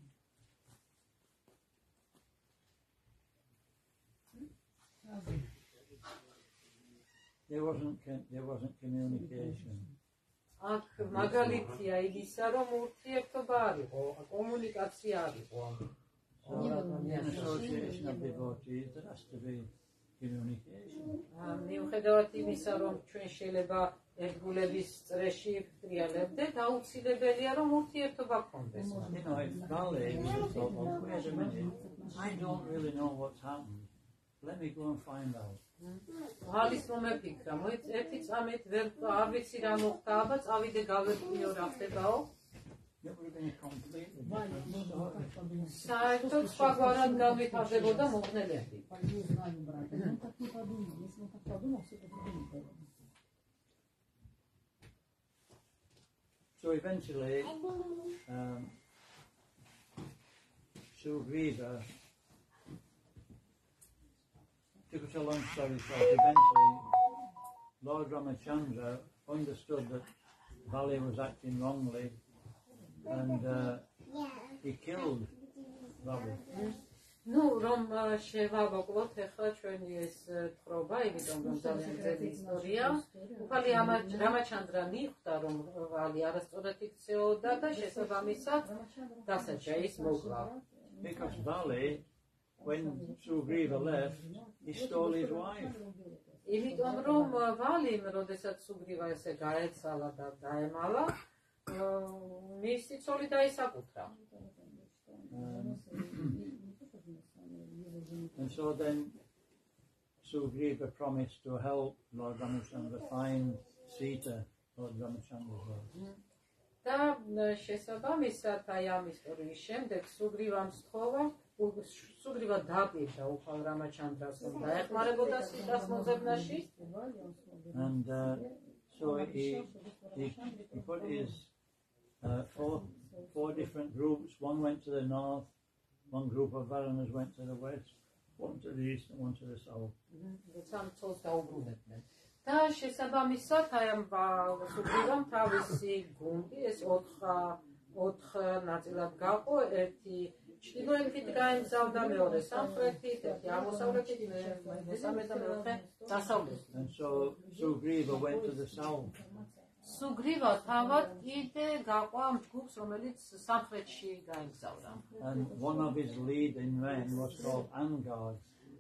There wasn't communication. აქ მაგალითია ისა, რომ ურთიერთობა არ იყო, კომუნიკაცია არ იყო. In association of devotees, there has to be communication. მიუხედავად იმისა, რომ ჩვენ შეიძლება ერთგულების წრეში ვტრიალებდეთ, აუცილებელია, რომ ურთიერთობა გქონდეს. You know, if Vali just thought, well, wait a minute, I don't really know what's happened. Let me go and find out. ვალის მომეფიქრა, ერთი წამით არ ვიცი რა მოხდა, აბა წავიდე გავერკვიო რა ხდებაო. It would have been a completely different story. საერთოდ სხვაგვარად განვითარდებოდა მოხდენები. So eventually, Sugriva, to cut a long story short, eventually Lord Ramachandra understood that Vali was acting wrongly and he killed Vali. ნუ რომ შევავოკლოთ ახლა ჩვენი ეს თხრობა, იმიტომ რომ ძალიან ძლიერი ისტორია. უფალი რამაჩანდრა მიხვდა, რომ ვალი არასწორად იქცეოდა და შესაბამისად დასაჯა ის მოკლა. Because Vali, when Sugriva left, he stole his wife. იმიტომ რომ ვალიმ, როდესაც სუგრივა ესე გაეცალა და დაემალა, მისი ცოლი დაისაკუთრა. And so then Sugriva promised to help Lord Ramachandra find Sita, Lord Ramachandra's wife. და შესაბამისად აი ამ ისტორიის შემდეგ სუგრივამ სთხოვა, სუგრივა დაპირდა უფალ რამაჩანდრას, რომ დაეხმარებოდა სიტას მოძებნაში. And so he put his four different groups. One went to the north, one group of Varanas went to the west, one to the east and one to the south. სამ წელს დაუბრუნებდნენ. და შესაბამისად აი ამ სუგრივამ თავისი გუნდი ეს 4 ნაწილად გაყო, ერთი ჩრდილოეთით გაემგზავრდა, მეორე სამხრეთით, ერთი აღმოსავლეთით, მესამე და მეოთხე დასავლეთით. And so Sugriva went to the south. სუგრივა თავად კიდე გაყვა ამ ჯგუფს, რომელიც სამხრეთში გაემგზავრა. And one of his leading men was called Angad.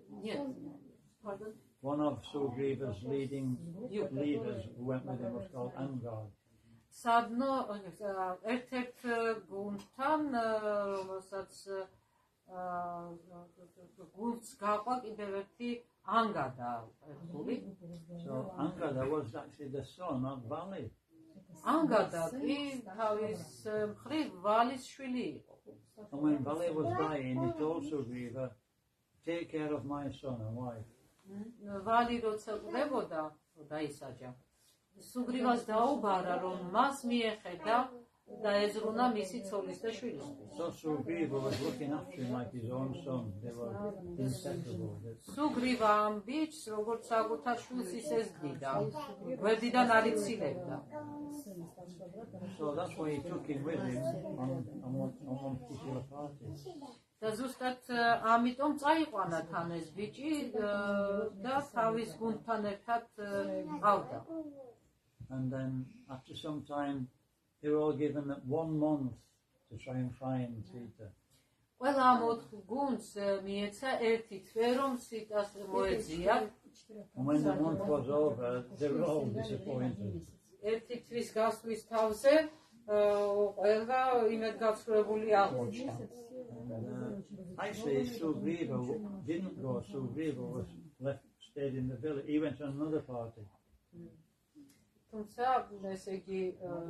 One of Sugriva's leading leaders who went with him was called Angad. სადნო ერთ-ერთ გუნდთან, რომელსაც გულს გაყვა კიდევ ერთი ანგადა ერთხული. So Angada was actually the son of Vali. ანგადა კი თავის მხრივ ვალის შვილი იყო. And when Vali was dying, he told Sugriva, take care of my son and wife. ვალი როცა ყდებოდა, დაისაჯა. სუგრივას დაუბარა, რომ მას მიეხედა და ეზრუნა მისი ცოლის და შვილისთვის. So Sugriva was looking after him like his own son. They were inseparable. სუგრივა ამ ბიჭს როგორც საკუთარ შვილს ისესდიდა, გვერდიდან არ იცილებდა. So that's why he took him with him on one particular party. და ზუსტად ამიტომ წაიყვანა თან ეს ბიჭი და თავის გუნდთან ერთად ყავდა. And then after some time, they were all given 1 month to try and find Sita. ყველა ამ 4 გუნდს მიეცა ერთი თვე, რომ სიტას მოეძიათ. And when the month was over, they were all disappointed. ერთი თვის გასვლის თავზე ყველა იმედგაცრუებული აღმოჩნდა. Actually, Sugriva didn't go. Sugriva was stayed in the village. He went to another party. თუმცა ესე იგი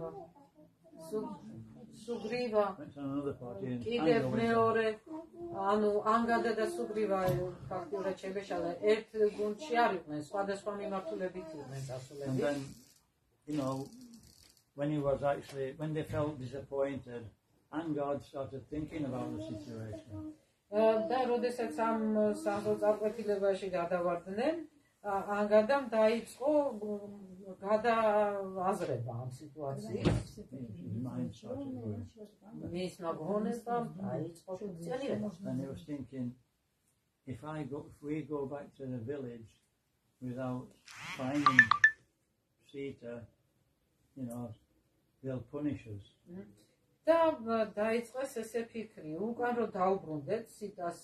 სუგრივა Went to another party and კიდევ Anga went მეორე ანუ ანგადა და სუგრივა ფაქტიურად შეგვეშალა ერთ გუნდში არ იყვნენ, სხვადასხვა მიმართულებით იყვნენ And წასულები. then, when they felt disappointed, Angad started thinking about the situation. და როდესაც ამ სახელმწიფოებაში გადავარდნენ, ანგადამ დაიწყო გადააზრება ამ სიტუაციის. His mind started going. მის მოგონებამ დაიწყო ფუნქციონირება. And he was thinking, if we go back to the village without finding Sita, they'll punish us. და დაიწყეს ესე ფიქრი, უკან რომ დაუბრუნდეთ სიტას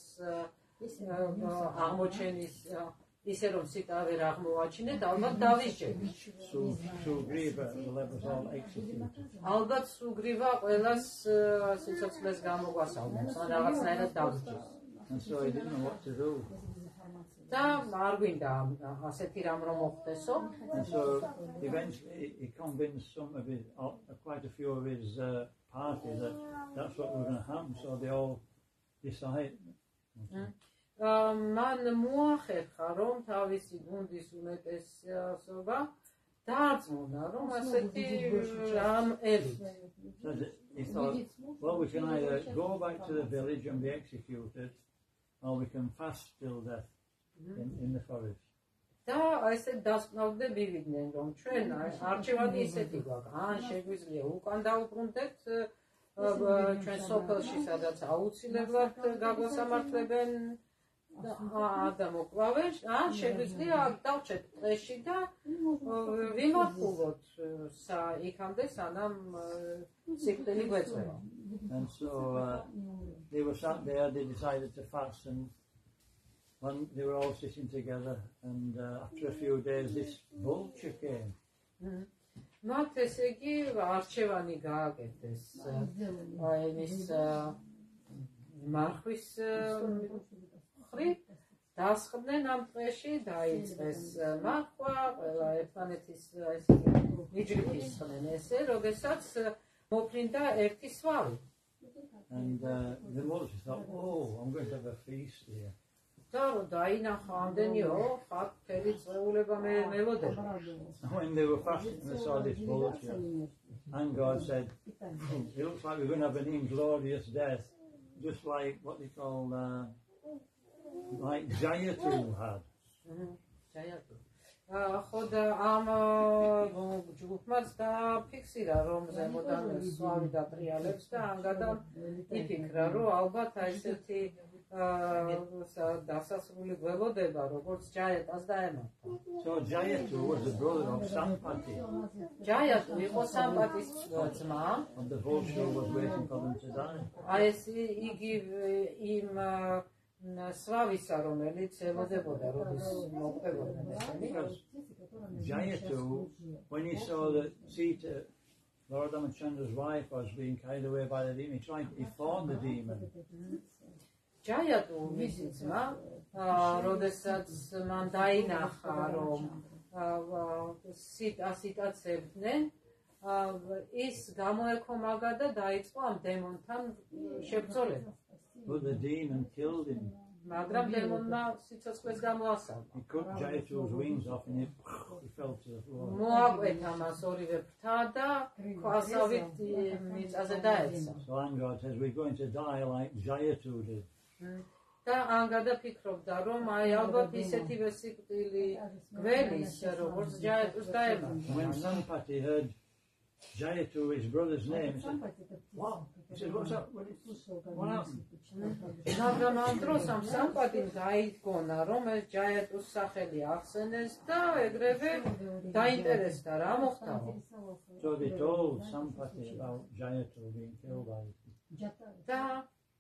აღმოჩენის ისე რომ სიტა ვერ აღმოაჩინეთ, ალბათ დავისჯერთ. Sugriva will have us all executed. ალბათ სუგრივა ყველას სიცოცხლეს გამოგვასალმებს, ან რაღაცნაირად დავისჯერთ. And so he didn't know what to do. და არ გვინდა ასეთი რამ რომ მოხდესო. And so eventually he convinced quite a few of his party that's what was going to happen. So they all decided. მან მოახერხა, რომ თავისი გუნდის უმეტესობა დაარწმუნა, რომ ასეთი რამ ელით. So he thought, well, we can either go back to the village and be executed, or we can fast till death in the forest. და ესე დასკვნავდნენ მივიდნენ, რომ ჩვენ არჩევანი ისეთი გვაქვს, ან შეგვიძლია უკან დაუბრუნდეთ ჩვენ სოფელში, სადაც აუცილებლად გაგვასამართლებენ და მოკლავენ, ან შეგვიძლია დავჭეთ ტყეში და ვიმართულოთ იქამდე, სანამ სიკვდილი გვეწევა. And so they were sat there, they decided to fast, and they were all sitting together, and after a few days this vulture came. მათ ესე იგი არჩევანი გააკეთეს იმის მარხვის მხრივ, დასხდნენ ამ ტყეში, დაიწყეს მარხვა, ყველა ერთმანეთის ესე იგი იჯრითისხდნენ ესე, როდესაც მოფრინდა ერთი სვავი. And the Moses thought, oh, I'm going to have a feast here. და რომ დაინახა ამდენიო, ხათ მთელი წვეულება მელოდება. And when they were fasting, they saw this vulture, and God said, it looks like we're going to have an inglorious death, just like what they call, like Jayatu had. ხოდ ამ ჯგუფმაც დაფიქსირა, რომ ზემოდან სვავი დატრიალებს და ანგადამ იფიქრა, რომ ალბათ ესეთი დასასრული გველოდება, როგორც ჯაიატას დაემართა. So Jayatu was the brother of Sampati, ჯაიატუ იყო სამპატის ძმა. and the vulture was waiting for them to die. აი ეს იგი იმ სვავისა, რომელიც ელოდებოდა, როდის მოყვებოდნენ ესენი. Because Jayatu, when he saw that Sita, Lord Ramachandra's wife, was being carried away by the demon, he fought the demon. ჯაიატუ მისი ძმა, როდესაც მან დაინახა, რომ სიტაცებდნენ, ის გამოექო მაგა და დაიწყო ამ დემონთან შებრძოლება. But the demon killed him. მაგრამ დემონმა სიცოცხლეს გამოასალმა. He cut Jayatu's wings off and he fell to the floor. მოაკვეთა მას ორივე ფრთა და ქვასავით მიწაზე დაეცა. So Angad says, we're going to die like Jayatu did. და ანგადა ფიქრობდა, რომ აი ალბათ ისეთივე სიკვდილი გველის, როგორც ჯაეტუს დაემართა. When Sampati heard Jayatu, his brother's name, he said, wow. He said, what's up? What happened? მაგრამ ამ დროს ამ სამპატიმ დაიგონა, რომ ეს ჯაეტუს სახელი ახსენეს და ეგრევე დაინტერესდა რა მოხდა. So they told Sampati about Jayatu being killed by him. და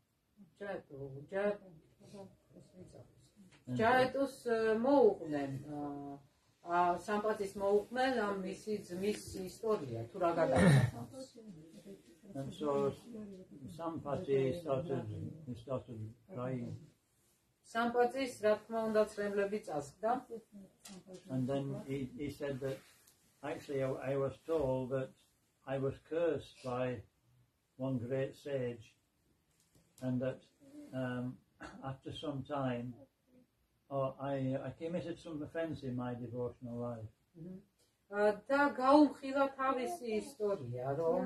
ჯაეტუს მოუყვნენ, სამპატის მოუყვნენ ამ მისი ძმის ისტორია, თუ რა გადაწყდა. And so Sampati started crying. სამპატის რა თქმა უნდა წრემლები წასკდა. And then he said that actually I was told that I was cursed by one great sage, and that after some time I committed some offense in my devotional life. და გაუმხილა თავისი ისტორია, რომ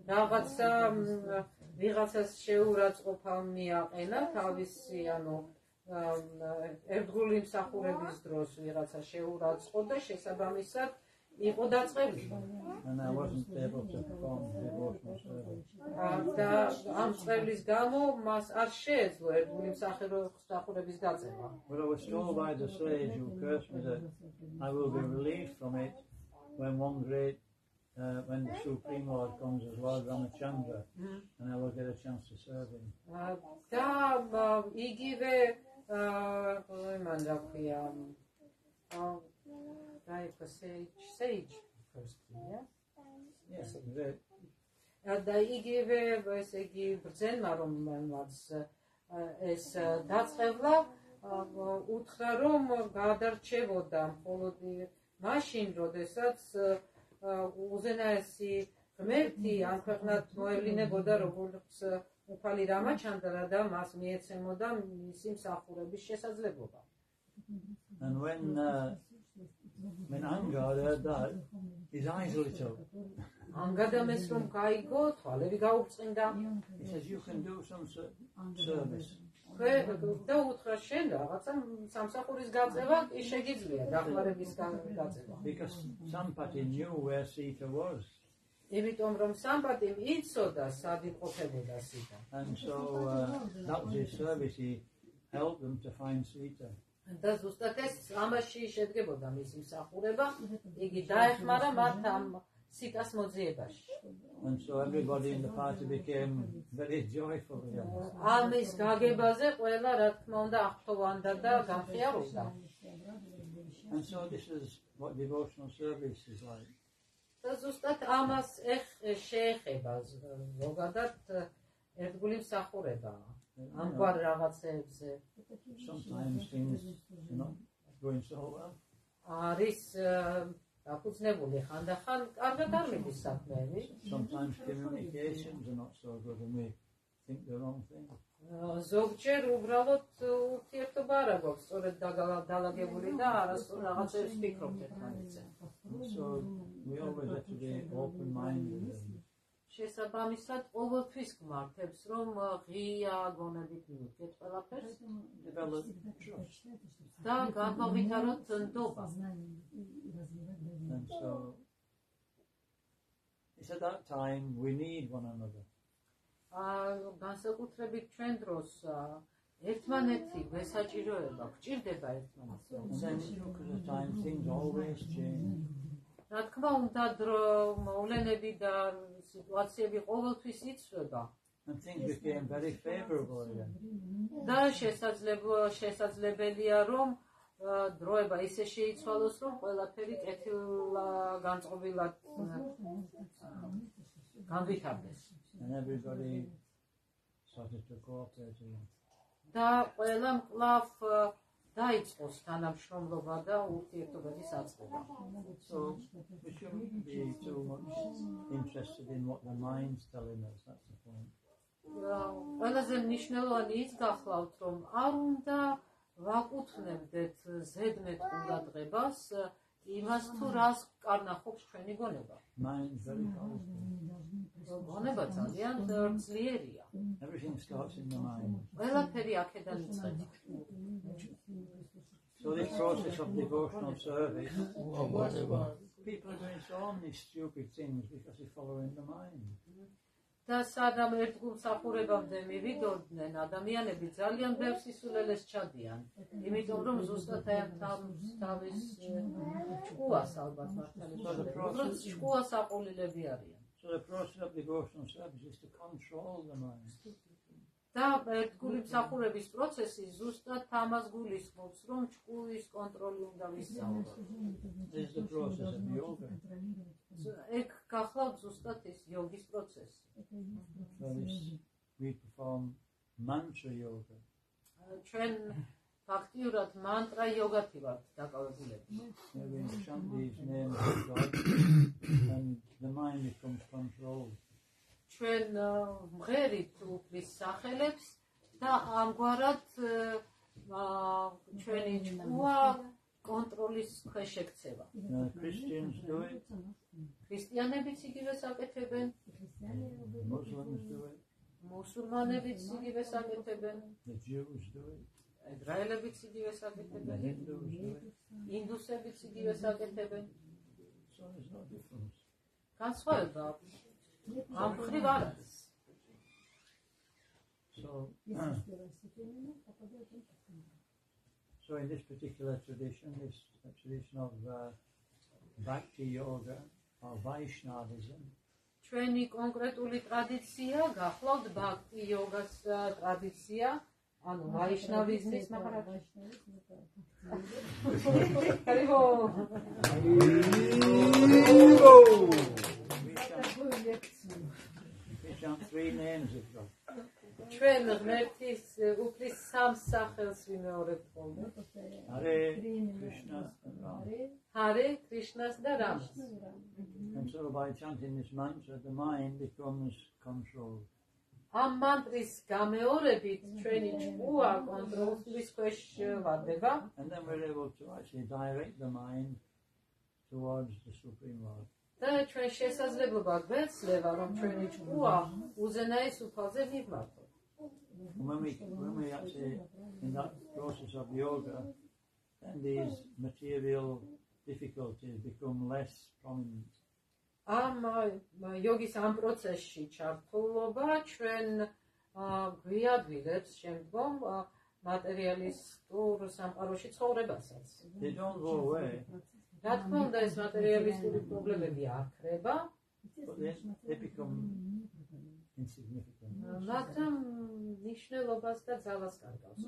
ვიღაცას შეურაცხყოფა მიაყენა თავისი, ანუ ერთგული მსახურების დროს ვიღაცა შეურაცხყო და შესაბამისად იყო დაწყებული. And I wasn't able to perform devotional service. და ამ წევრის გამო მას არ შეეძლო ერთგული მსახურების გაწევა. Well, I was told by the sage who cursed me that I will be relieved from it when when the Supreme Lord comes as Lord Ramachandra, and I will get a chance to serve him. და იგივე მან რა ქვია, sage first, yeah? Yes, და იგივე ესე იგი ბრძენმა რომელმაც ეს დაწყევლა უთხრა, რომ გადარჩებოდა მხოლოდ მაშინ, როდესაც უზენაესი ღმერთი ამ ქვეყნად მოევლინებოდა როგორც უფალი რამაჩანდრა და მას მიეცემოდა მისი მსახურების შესაძლებლობა. And when Angad heard that, his eyes lit up. ანგადამეს რომ გაიგო, თვალები გაუბრწყინდა. He says, you can do some service. და უთხრა, შენ რაღაცა სამსახურის გაწევა კი შეგიძლია, დახმარების გაწევა. Because Sampati knew where Sita was. იმიტომ რომ სამპატიმ იცოდა სად იმყოფებოდა სიტა. And so that was his service. He helped them to find Sita. და ზუსტად ეს ამაში შედგებოდა მისი მსახურება, იგი დაეხმარა მათ ამ სიტას მოძიებაში. And so everybody in the party became very joyful again. ამის გაგებაზე ყველა რა თქმა უნდა აღფრთოვანდა და გამხიარობდა. And so this is what devotional service is like. და ზუსტად ამას შეეხება ზოგადად ერთგული მსახურება ამგვარ რაღაცებზე. Sometimes things are not going so well. არის დაფუძნებული ხანდახან კარგად არ მიდის საქმეები. Sometimes communications are not so good and we think the wrong thing. ზოგჯერ უბრალოდ ურთიერთობა არ აქვს სწორედ დალაგებული და არასწორ რაღაცებს ვფიქრობთ ერთმანეთზე. So we always have to be open-minded. შესაბამისად ყოველთვის გმართებს რომ ღია გონებით მივდგეთ ყველაფერს Develop trust. და გამოვითაროთ ნდობა. And so it's at that time we need one another. განსაკუთრებით ჩვენ დროს ერთმანეთი გვესაჭიროება, გვჭირდება ერთმანეთი. And then because of time things always change. რა თქმა უნდა მოვლენები და სიტუაციები ყოველთვის იცვლება. And things became very favorable again. და შესაძლებელია რომ დროება ისე შეიცვალოს რომ ყველაფერი კეთილგანწყობილად განვითარდეს. And everybody started to cooperate again. და ყველა მკლავ დაიწყოს თანამშრომლობა და ურთიერთობების აწყობა. So we shouldn't be too much interested in what the mind's telling us. That's the point. ყველაზე მნიშვნელოვანი ის გახლავთ, რომ არ უნდა ვაკუთვნებდეთ ზედმეტ ყურადღებას იმას თუ რას კარნახობს ჩვენი გონება. Mind's very powerful. გონება ძალიან ძლიერია. Everything starts in the mind. ყველაფერი აქედან იწყება. So this process of devotional service, whatever. people are doing so many stupid things because they're following the mind. და სანამ ერთგულსახურებამდე მივიდოდნენ, ადამიანები ძალიან ბევრ სისულელეს ჩადიან. იმიტომ რომ ზუსტად თავის ჭკუას ალბათ მართალია. ჭკუას აყოლილები არიან. So the process of devotional service is to control the mind. და ერთგული მსახურების პროცესი ზუსტად ამას გულისხმობს, რომ ჭკუის კონტროლი უნდა ვისწავლოთ. This is the process of yoga. ეგ გახლავთ ზუსტად ის იოგის პროცესი. So we perform mantra yoga. ჩვენ ფაქტიურად მანტრა იოგათი ვართ დაკავებულები. We chant these names of God and the mind becomes controlled. ჩვენ მღერით უფლის სახელებს და ამგვარად ჩვენი ჭკუა კონტროლის ქვეშ ექცევა. Christians do it, ქრისტიანებიც იგივეს აკეთებენ, Muslims do it, მუსულმანებიც იგივეს აკეთებენ, the Jews do it, ებრაელებიც იგივეს the აკეთებენ, Hindus do it. ინდუსებიც იგივეს აკეთებენ. So there's no difference. განსხვავება ამ მხრივ არ არის. So in this particular tradition, this tradition of Bhakti Yoga or Vaishnavism, ჩვენი კონკრეტული ტრადიცია გახლავთ ბhakti yogas ტრადიცია, ანუ ვაიშნავიზმის მაჰარაჯ. ჰარიბო. we chant three names of God. ჩვენ ღმერთის უფლის სამ სახელს ვიმეორებთ ხოლმე. Hare Krishna and Rama. ჰარე კრიშნას და რამას. And so by chanting this mantra, the mind becomes controlled. ამ მანტრის გამეორებით ჩვენი ჭკუა კონტროლის ქვეშ ვარდება. And then we're able to actually direct the mind towards the Supreme Lord. და ჩვენ შესაძლებლობა გვეცლება, რომ ჩვენი ჭკუა უზენაეს უფალზე მივმართოთ. When we actually in that process of yoga, then these material difficulties become less prominent. ამ იოგის ამ პროცესში ჩართულობა ჩვენ გვიადვილებს შემდგომ მატერიალისტურ სამყაროში ცხოვრებასაც. They don't go away, რა თქმა უნდა, ეს მატერიალისტური პრობლემები არ ქრება, but they become insignificant. მაგრამ ნიშნულობას და ძალას კარგავს.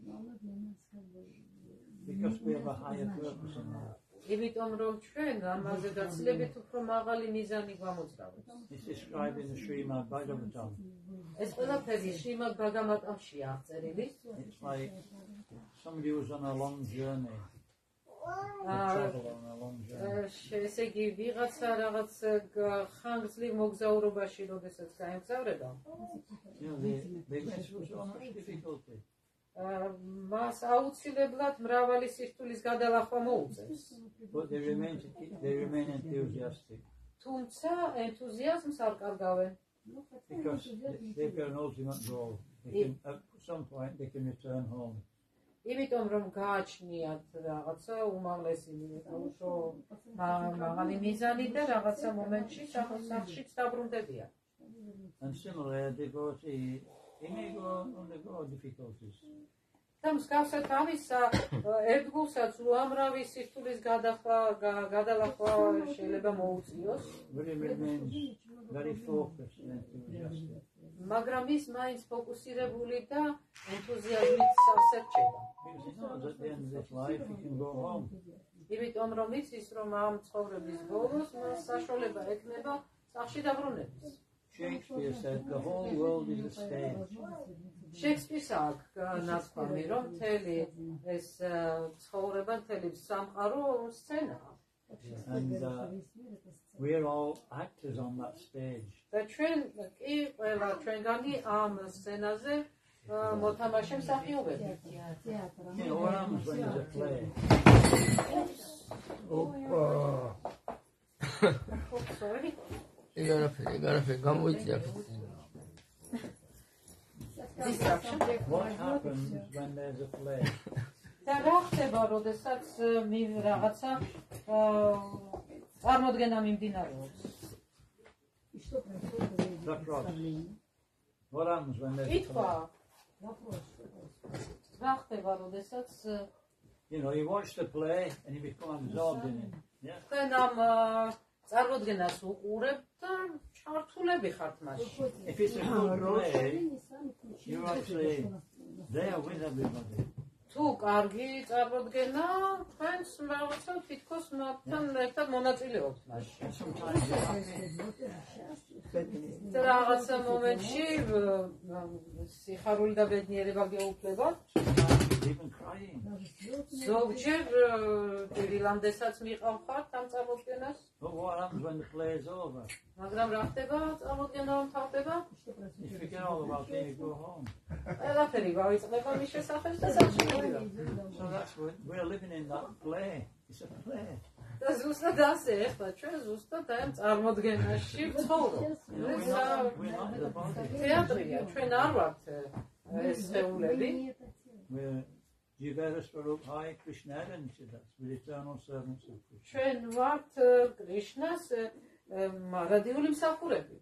Because we have a higher purpose in life. იმიტომ რომ ჩვენ ამაზე გაცილებით უფრო მაღალი მიზანი გვამოძრავებს. It's described in the Srimad Bhagavatam. ეს ყველაფერი შრიმად ბაგამატამშია აღწერილი. It's like somebody who's on a long journey. Travel on a long journey. ესე იგი ვიღაცა რაღაც ხანგრძლივ მოგზაურობაში როდესაც გაემგზავრება, They went through so much difficulty. მას აუცილებლად მრავალი სირთულის გადალახვა მოუწევს. But they remain enthusiastic. თუმცა ენთუზიაზმს არ კარგავენ. Because they've got an ultimate goal. At some point they can return home. იმიტომ რომ გააჩნიათ რაღაცა უმაღლესი მაღალი მიზანი და რაღაცა მომენტში სახლშიც დაბრუნდებიან. And similarly, a devotee, he may undergo difficulties. და მსგავსად ამისა, ერთგულსაც უამრავი სირთულის გადალახვა შეიძლება მოუწიოს. But he remains very focused and enthusiastic. მაგრამ ის მაინც ფოკუსირებული და ენთუზიაზმით სავსერჩება. Because he knows at the end of this life he can go home. იმიტომ რომ იცის, რომ ამ ცხოვრების ბოლოს მას საშუალება ექნება სახლში დაბრუნების. Shakespeare said the whole world is a stage. შექსპირს აქვს ნათქვამი, რომ მთელი ეს ცხოვრება, მთელი სამყარო სცენაა. And we're all actors on that stage. და ჩვენ კი ყველა ჩვენგანი ამ სცენაზე მოთამაშე მსახიობები. You know what happens when there's a play? Sorry. იგარაფე გამოიწია. Distraction. What happens when there's a play? და რა ხდება, როდესაც რაღაცა წარმოდგენა მიმდინარეობს? What happens when there's a კითხვა. play? რა ხდება, როდესაც You know, you watch the play and you become absorbed in it. Yeah. თქვენ ამ წარმოდგენას უყურებთ და ჩართულები ხართ მასში. If it's a good play, you're actually there with everybody. თუ კარგი წარმოდგენა, თქვენს რაღაცა თითქოს მათთან ერთად მონაწილეობთ მასში. Sometimes you're happy. და რაღაცა მომენტში სიხარული და ბედნიერება გეუფლება. Even crying. ზოგჯერ დილამდესაც მიყავხართ ამ წარმოდგენას. But what happens when the play is over? მაგრამ რა ხდება წარმოდგენა რომ თავდება? You forget all about it and you go home. ყველაფერი გავიწყდება მის შესახებ და სახლში მივიდა. So that's what we're living in that play. It's a play. და ზუსტად ასე, ეხლა ჩვენ ზუსტად ამ წარმოდგენაში ვცხოვრობთ. We're not the body. თეატრია, ჩვენ არ ვართ ეს სხეულები. We're Jiveras Swarup Hai Krishna Aranchidas. We're eternal servants of Krishna. ჩვენ ვართ კრიშნას მარადიული მსახურები.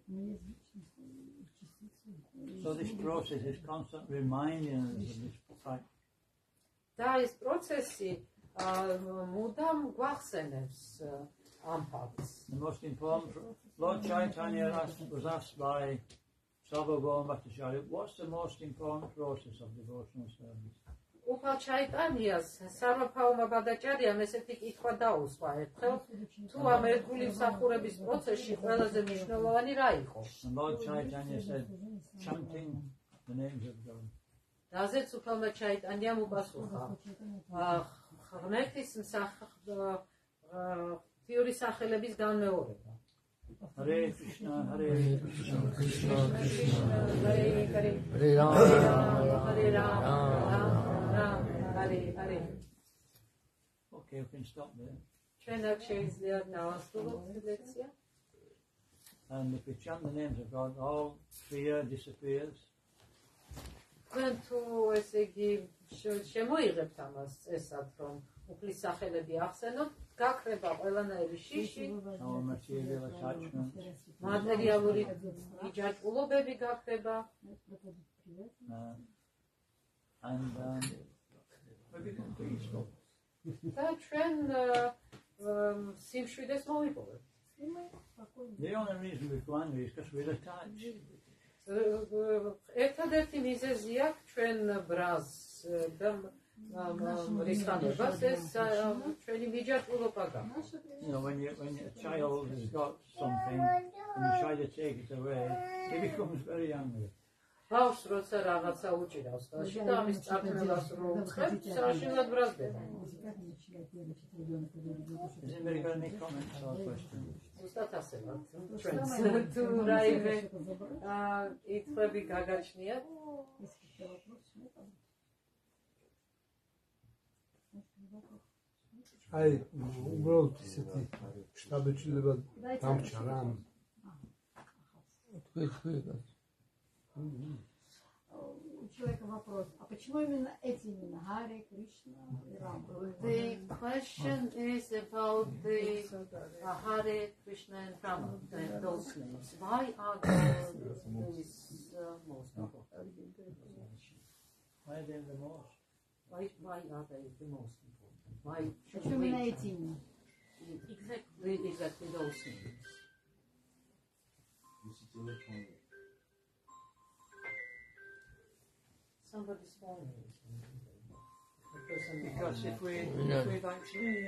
So this process is constantly reminding us of this fact. და ეს პროცესი მუდამ გვახსენებს ამ ფაქტს. The most important, Lord Chaitanya was asked by Sarvabhauma Bhattacharya, what's the most important process of devotional service? უფალ ჩაიტანიას სარვაფაუმა ბადაჭარიამ ესეთი კითხვა დაუსვა ერთხელ, თუ ამ ერთგული მსახურების პროცესში ყველაზე მნიშვნელოვანი რა იყო? And Lord Chaitanya said, chanting the names of God. რაზეც უფალმა ჩაიტანიამ უპასუხა, ღმერთის თიური სახელების განმეორება. Hare Krishna, Hare Krishna, Krishna Krishna, Hare Hare, Hare Rama, Hare Rama, Rama, Hare Hare. Okay, we can stop there. ჩვენ აქ შეიძლება დავასრულოთ ლექცია. And if we chant the names of God, all fear disappears. თქვენ თუ ესე იგი შემოიღებთ ამას წესად, რომ უფლის სახელები ახსენოთ, გაქრება ყველანაირი შიში, Our material attachments. მატერიალური იჯაჭვულობები გაქრება And we become peaceful. და ჩვენ სიმშვიდეს მოვიპოვებთ. The only reason we go angry is because we're attached. ერთადერთი მიზეზია ჩვენ ბრაზს და რისხანებას ეს ჩვენი მიჯაჭვულობა გაქვს. You know, when a child has got something and you try to take it away, he becomes very angry. ბავშვს როცა რაღაცა უჭირავს ხელში და ამის წარქმელას რო უწყებს, საშინლად ბრაზდება. Has anybody got any comments or questions? ზუსტად ასე ვართ. ჩვენც თუ რაიმე კითხვები გაგაჩნიათ? აი, უბრალოდ ისეთი შტაბეჭდილება დამჭა რა. თქვი. У человека вопрос, а почему именно эти имена? Харе, Кришна и Рама? The question is about the Hare, Krishna and Rama, those names. Why are those most important? Why are they the most? Why are they the most important? Why should Почему we именно эти имена? exactly those names? Somebody's phone is Because if we've actually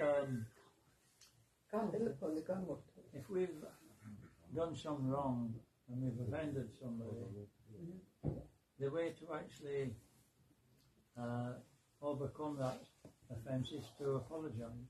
if we've done some wrong and we've offended somebody, the way to actually overcome that offense is to apologize.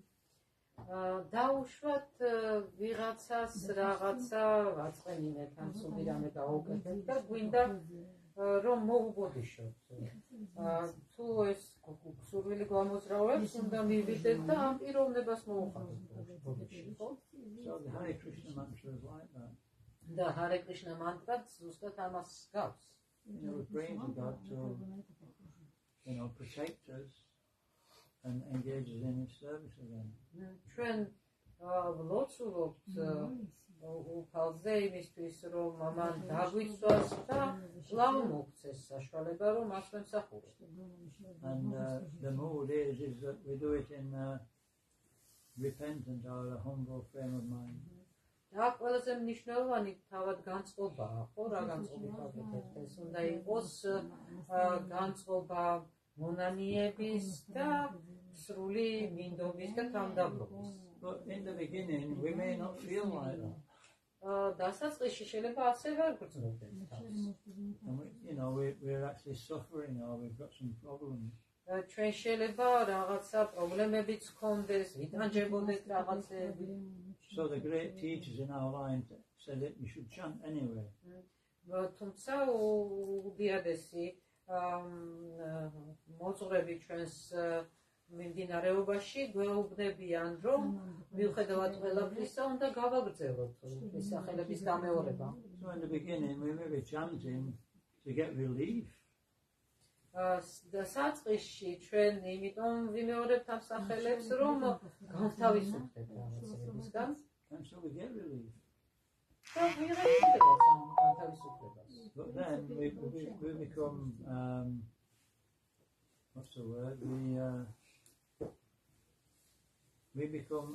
დაუშვათ ვიღაცას რაღაცა ვაწყენინეთ ან სული რამე გაუკეთეთ და გვინდა რომ მოუბოდიშოთ. თუ ეს სურვილი გვამოძრავებს, უნდა მივიდეთ და ამ პიროვნებას მოუხადოთ. So the Hare Krishna mantra is like that. და Hare Krishna mantra ზუსტად ამას გავს. We're praying to God to, protect us and engage us in His service again. ჩვენ ვლოცულობთ უფალზე იმისთვის, რომ მან დაგვიცვას და კვლავ მოგცეს საშუალება, რომ მას ვემსახუროთ. And the mood is that we do it in a repentant or a humble frame of mind. და ყველაზე მნიშვნელოვანი თავად განწყობაა, ხო, რა განწყობით ვაკეთებთ ეს, უნდა იყოს განწყობა მონანიების და სრული მინდობის და თავდაბლობის. But in the beginning, we may not feel like that. დასაწყისში შეიძლება ასე ვერ გრძნობდეთ თავს. And we're actually suffering or we've got some problems. ჩვენ შეიძლება რაღაცა პრობლემებიც გქონდეს, ვიტანჯებოდეთ რაღაცები. So the great teachers in our line said that we should chant anyway. თუმცა უდიადესი მოძღვრები ჩვენს მიმდინარეობაში გვეუბნებიან, რომ მიუხედავად ყველაფრისა, უნდა გავაგრძელოთ ეს სახელების გამეორება. So in the beginning, we may be chanting to get relief. საწყისში ჩვენ იმიტომ ვიმეორებთ ამ სახელებს, რომ განთავისუფლდეთ რაღაცებისგან. And so we get relief. და ვიღებთ ამ განთავისუფლებას. But then we become, what's the word? We become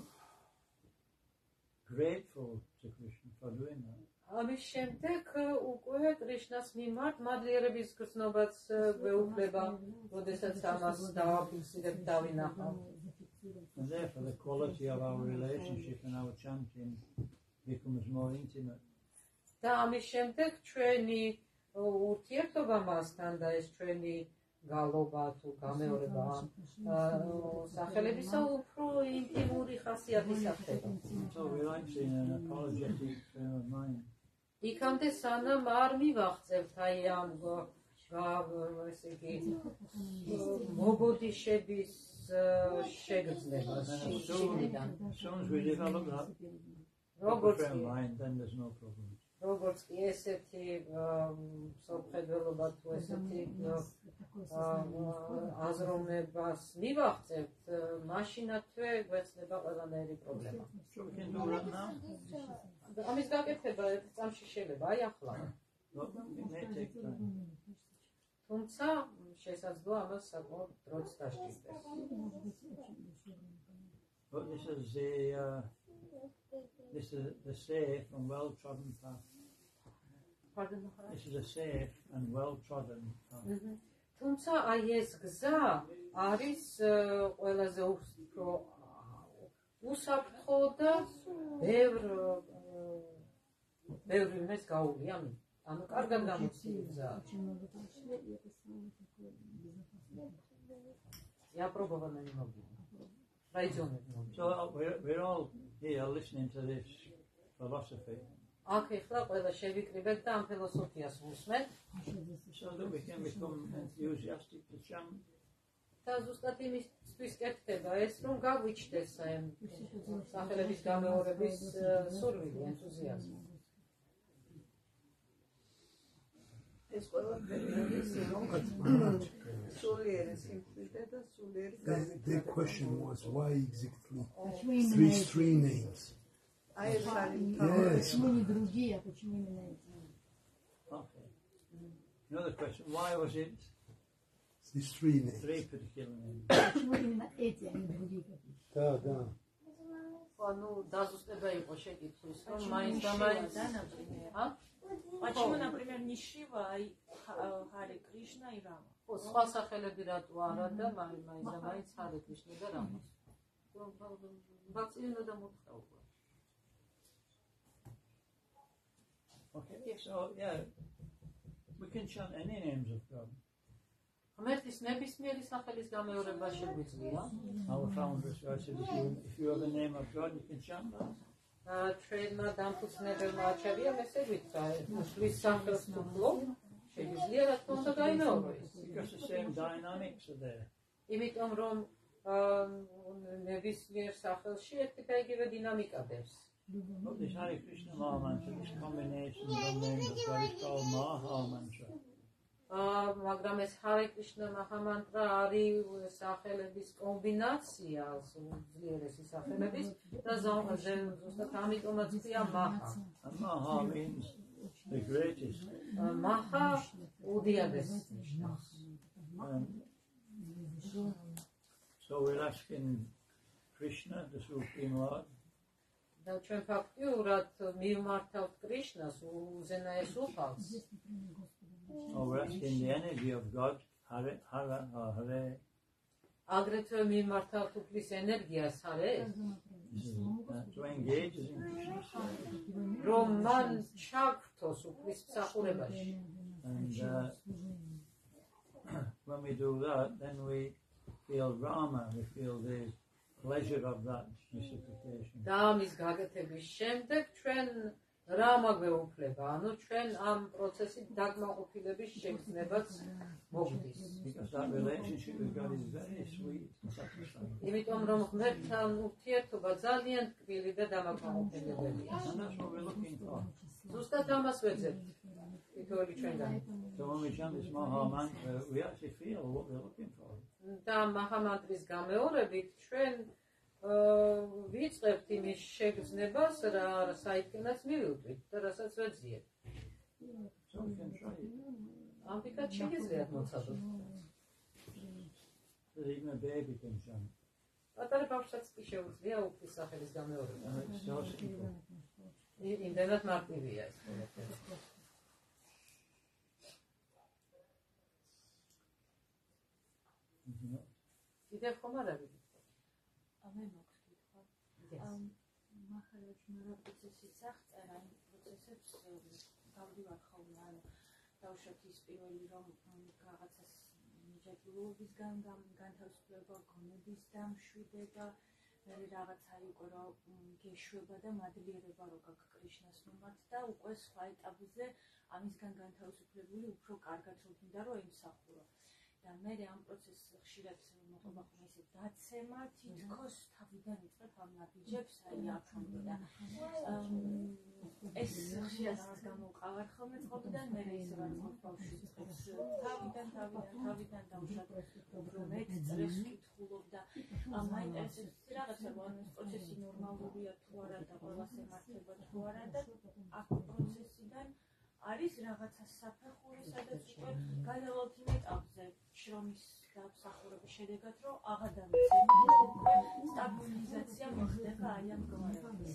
grateful to Krishna for doing that. ამის შემდეგ უკვე კრიშნას მიმართ მადლიერების გრძნობაც გვეუფლება, როდესაც ამას დავაფიქსირებთ, დავინახავთ. And therefore the quality of our relationship and our chanting becomes more intimate. და ამის შემდეგ ჩვენი ურთიერთობა მასთან და ეს ჩვენი გალობა თუ გამეორება სახელებისა უფრო ინტიმური ხასიათისა ხდება. So we're actually in an apologetic frame of mind. იქამდე სანამ არ მივაღწევთ აი ამ ესე იგი მოგოდიშების შეგრძნებას შიგნიდან. As soon as we develop that frame of mind, then there's no problem. როგორც კი ესეთი სოფხედველობა თუ ესეთი აზროვნებას მივაღწევთ, მაშინათვე გვეცნება ყველანაირი პრობლემა. So we can do that now. ამის გაკეთება ერთ წამში შეიძლება, აი ახლა. But it may take time. თუმცა შესაძლოა ამას საკმაოდ დროც დასჭირდეს. But this is the safe and well-trodden path. This is a safe and well-trodden path. თუმცა აი ეს გზა არის ყველაზე უსაფრთხო და ბევრი იმის გაული ამი. ანუ კარგად გამოცილი გზა. Я пробовала немного. So we're all here listening to this philosophy. აქ ახლა ყველა შევიკრიბეთ და ამ ფილოსოფიას ვუსმენთ. So that we can become enthusiastic to chant. და ზუსტად იმისთვის კეთდება ეს, რომ გაგვიჩნდეს აი სახელების გამეორების სურვილი, ენთუზიაზმი. ეს ყველაფერი სულიერი სიმშვიდე და სულიერი The question was why exactly three names? აი ეს არის Yes. Почему не другие, а почему именно эти? Okay. Another question: why was it These three names. three particular names? Почему именно эти, а не другие какие-то? Да. ანუ დაზუსტება იყო შეკითხვის, რომ მაინც-მაინც Почему, например, не Шива, а Харе Кришна и Рама? ხო, სხვა სახელები რატო არა და მაინც-მაინც ჰარე კრიშნა და რამა. ბაცინო და მოთხოვა. Okay, so yeah, We can chant any names of God. ღმერთის ნებისმიერი სახელის გამეორება შეგვიძლია. Our founder said, if you have a name of God, you can chant that. ჩვენმა დამფუძნებელმა აჩარია ესე ვიტყვა, ღვთის სახელს თუ ფლობ, შეგვიძლია რა თქმა უნდა გაიმეორო ის. Because the same dynamics are there. იმიტომ რომ ნებისმიერ სახელში ერთი და იგივე დინამიკა დევს. But this Hare Krishna Maha Mantra, this combination of names of God is called Maha Mantra. მაგრამ ეს Hare Krishna Maha Mantra არის სახელების კომბინაცია, უძლიერესი სახელების და ზუსტად ამიტომაც ქვია Maha. And Maha means the greatest. Maha უდიადესი. So we're asking Krishna, the Supreme Lord, და ჩვენ ფაქტიურად მივმართავთ კრიშნას უზენაეს უფალს. or we're asking the energy of God, Hare, Hara, or Hare, აგრეთვე მივმართავთ უფლის ენერგიას Hare-ს, to engage us in Krishna's service. რომ მან ჩაგვრთოს უფლის მსახურებაში. And when we do that, then we feel Rama, we feel the pleasure of that reciprocation. და ამის გაკეთების შემდეგ ჩვენ რამა გვეუფლება, ანუ ჩვენ ამ პროცესით დაგმაყოფილების შეგრძნებაც მოგდის. Because that relationship with God is very sweet and satisfying. იმიტომ რომ ღმერთთან ურთიერთობა ძალიან ტკბილი და დამაკმაყოფილებელია. And that's what we're looking for. ზუსტად ამას ვეძებთ თითოეული ჩვენგანი. So when we chant this Maha Mantra, we actually feel what we're looking for. და მაჰამანტრის გამეორებით ჩვენ ვიწყებთ იმის შეგრძნებას, რა საითქენაც მივიყვით და რასაც ვეძიებთ. So we can try it. ამბიკად შეგიძლიათ მოცადოთ. So even a baby can chant. პატარა ბავშვსაც კი შეუძლია უფლის სახელის გამეორება. And it's so simple. იმდენად მარტივია ეს ყველაფერი. კიდევ ხომ არ არის? მე მაქვს კითხვა. მახარაჯმარა პროცესის აღწერა, იმ პროცესებს გავდივარ ხოლმე, ანუ დავუშვათ ის პირველი რომ რაღაცას ნიჭადურობისგან განთავისუფლება, გონების დამშვიდება, მე რაღაცა იყო რომ გეშვება და მადლიერება რო გაქვს კრიშნას მიმართ და უკვე სხვა ეტაპზე ამისგან განთავისუფლებული უფრო კარგად რო გინდა რომ იმსახურო. და მე ამ პროცესს ხშირად მოხდება ხოლმე ესე დაცემა, თითქოს თავიდან იწყებ ამ ნაბიჯებს, აი აქამდე და ეს ხშირად ამას გამოვყავარ ხოლმე წყობიდან, მე ისე ვარ ბავშვი იწყებს თავიდან დავუშვათ უფრო მეტ წრეს ვკითხულობ და მაინტერესებს რაღაცა რომ ეს პროცესი ნორმალურია თუ არა და ყველას ემართება თუ არა და აქ პროცესიდან არის რაღაცა საფეხური, სადაც უკვე გადავალთ იმ ეტაპზე, შრომის დამსახურების შედეგად, რომ აღარ დამიცემ, უკვე სტაბილიზაცია მოხდება აი ამ გვარებში.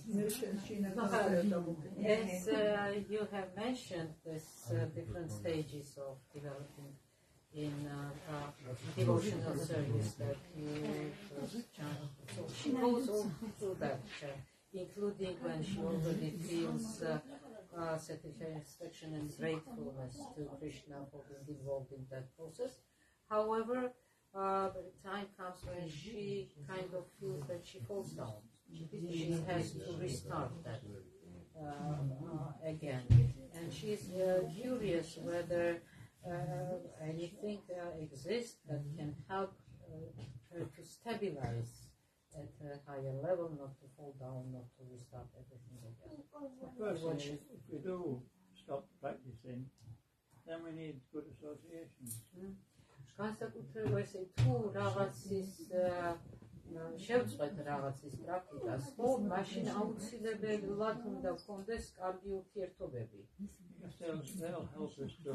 Yes, you have mentioned this different stages of developing in devotional service that you chant. So she goes all through that, including when she already feels satisfaction and gratefulness to Krishna for being involved in that process. However, the time comes when she kind of feels that she falls down. She has to restart that again. And she's curious whether anything exists that can help her to stabilize at a higher level, not to fall down, not to restart everything again. Personally, if we do stop practicing, then we need good associations. განსაკუთრებით ესე თუ რაღაცის შევწყვეტ რაღაცის პრაქტიკას, ხო, მაშინ აუცილებლად უნდა გქონდეს კარგი ურთიერთობები. Because they'll help us to,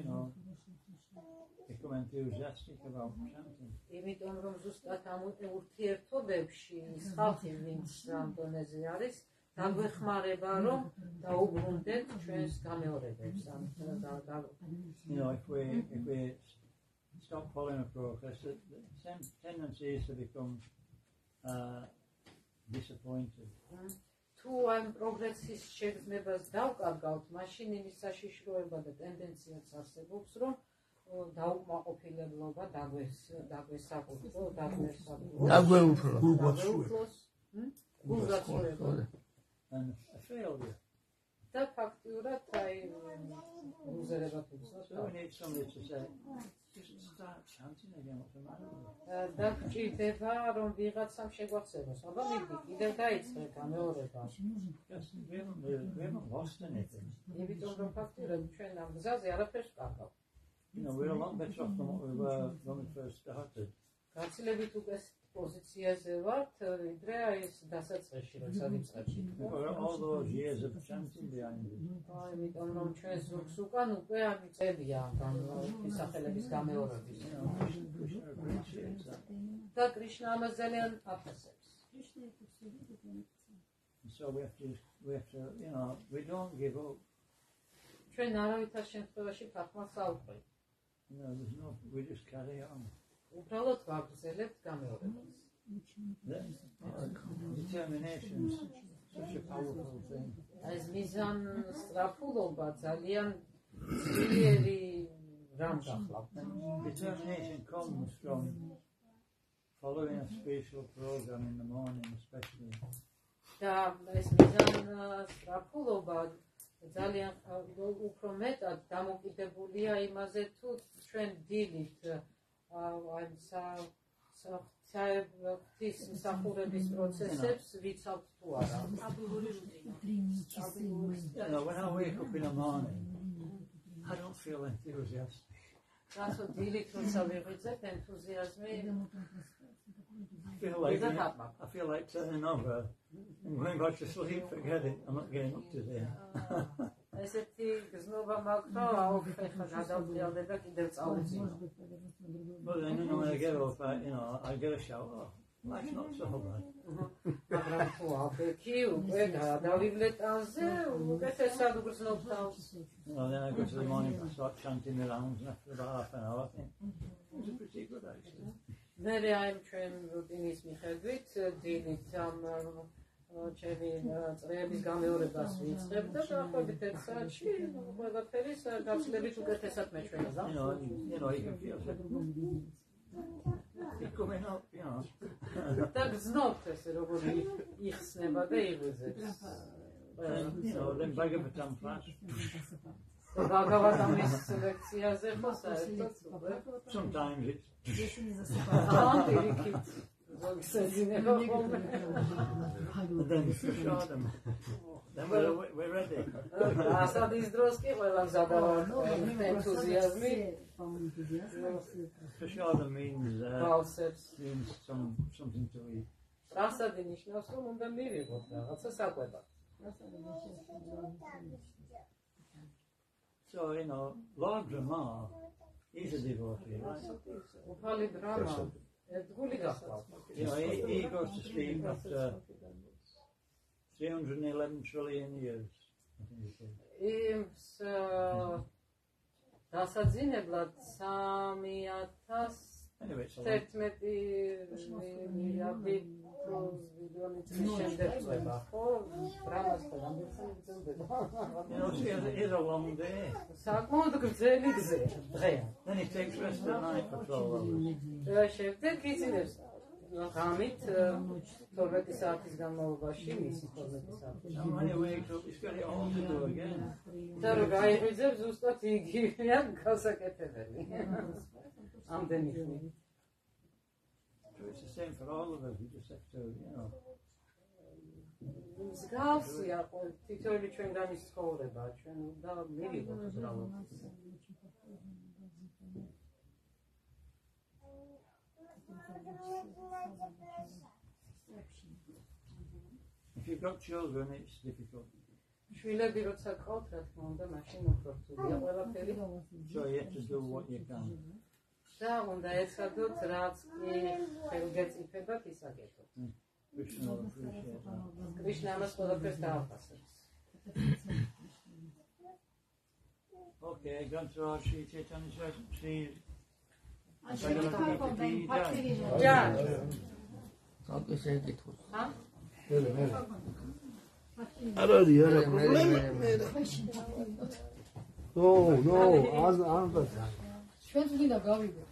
become enthusiastic about chanting. იმიტომ რომ ზუსტად ამ ურთიერთობებში ის ხალხი, ვინც ამ დონეზე არის, დაგვეხმარება რომ დაუბრუნდეთ ჩვენს გამეორებებს. If we stop following a progress, the tendency is to become disappointed. თუ ამ პროგრესის შეგრძნებას დავკარგავთ, მაშინ იმის საშიშროება და ტენდენციაც არსებობს, რომ დაუკმაყოფილებლობა დაგვესაკუთრო, დაგვეუფლოს, გულგაცრუება and a failure. და ფაქტიურად აი უზერება თუცნობს. So we need somebody to say, just start chanting again, what's the matter with you? და გჭირდება რომ ვიღაცამ შეგვახსენოს, აბა მიდი, კიდევ დაიწყე გამეორება. Because we haven't lost anything. იმიტომ რომ ფაქტიურად ჩვენ ამ გზაზე არაფერს ვკარგავთ. You know, we're a lot better off than what we were when we first started. გაცილებით უკეს პოზიციაზე ვართ, ვიდრე აი ეს დასაწყისში, როცა ვიწყებთ. We've got all those years of chanting behind it. აი, იმიტომ რომ ჩვენ ზურგს უკან უკვე ამიწებია მისახელების გამეორების. Krishna appreciates that. და კრიშნა ამას ძალიან აფასებს. And so we have to, you know, we don't give up. ჩვენ არავითარ შემთხვევაში ფახმას ავყვეთ. You know, we just carry on. უბრალოდ ვაგრძელებთ გამეორებას. Determination is such a powerful thing. ეს მიზანსწრაფულობა ძალიან ძლიერი რამ გახლავთ. Determination comes from following a spiritual program in the morning, especially. და ეს მიზანსწრაფულობა ძალიან უფრო მეტად დამოკიდებულია იმაზე, თუ ჩვენ დილით აი საერთის მსახურების პროცესებს ვიცავთ თუ არა. You know, when I wake up in the morning, I don't feel enthusiastic. რასო დილით როცა ვიღვიძებ, ენთუზიაზმი I feel like turning over and going back to sleep. Forget it. I'm not getting up today. ესეთი გზნობა მაქვს, რომ აუხე გადავწიალდე და კიდევ წავუძინო. But then, you know, when I get up, I get a shower. Life's not so bad. მაგრამ თუ აბექი უკვე გადავივლე ტანზე, უკეთესად გრძნობ თავს. You know, then I go to the morning and start chanting the rounds, and after about half an hour, I think, it's pretty good actually. მე აი ჩვენ რუტინის მიხედვით დილით ამ ჩემი წრეების გამეორებას ვიწყებ და დაახლოებით 1 საათში ყველაფერი გაცილებით უკეთესად მეჩვენება. You know, you can feel it. It's coming up, you know. და გზნობთ ესე როგორ იხსნება და იღვიძებს. You know, then Bhagavatam class. ბაგავატამის ლექციაზე ხო საერთოდ უკვე. Sometimes it's. ამპირიქით ზოგსეძინება ხოლმე. Then show them. Then we're ready. ასადის დროს კი ყველა მზადავართ ენთუზიაზმი. To show them means something to eat. რასადი ნიშნავს რომ უნდა მივიღოთ რაღაცა საკვებად. So, you know, Lord Brahma, he's a devotee, right? უფალი ბრაჰმა ერთგული გახლავთ. You know, he goes to sleep after 311 trillion years, I think he said. იმს დასაძინებლად 3011 მილიარდი მილიონი შემდეგ წვება, ხო? ბრამასთან ამბეცი You know, see, it's a long day. საკმაოდ გრძელი გზაა დღეა. Then he takes rest at night for 12 hours. და შემდეგ იცინებს ღამით 12 საათის განმავლობაში მისი 12 საათი. And when he wakes up, he's got it all to do again. და რო გაიღვიძებს ზუსტად იგივეა გასაკეთებელი. ამდენი ხნით. So it's the same for all of us. We just have to, you know. მსგავსია თითოეული ჩვენგანის ცხოვრება, ჩვენ უნდა მივიღოთ უბრალოდ. If you've got children, it's difficult. შვილები როცა გყავთ, რა თქმა უნდა, მაშინ უფრო რთულია ყველაფერი. So you have to do what you can. და უნდა ეცადოთ, რაც კი ხელგეწიფებათ, ის აკეთოთ. Krishna will appreciate that. კრიშნა ამას ყველაფერს დააფასებს. Okay, Grantaraj Sri Chaitanya Sri ჯა. Santo Senhor. ჰა? Arari, problem. No, ჩვენ წმინდა გავიგო.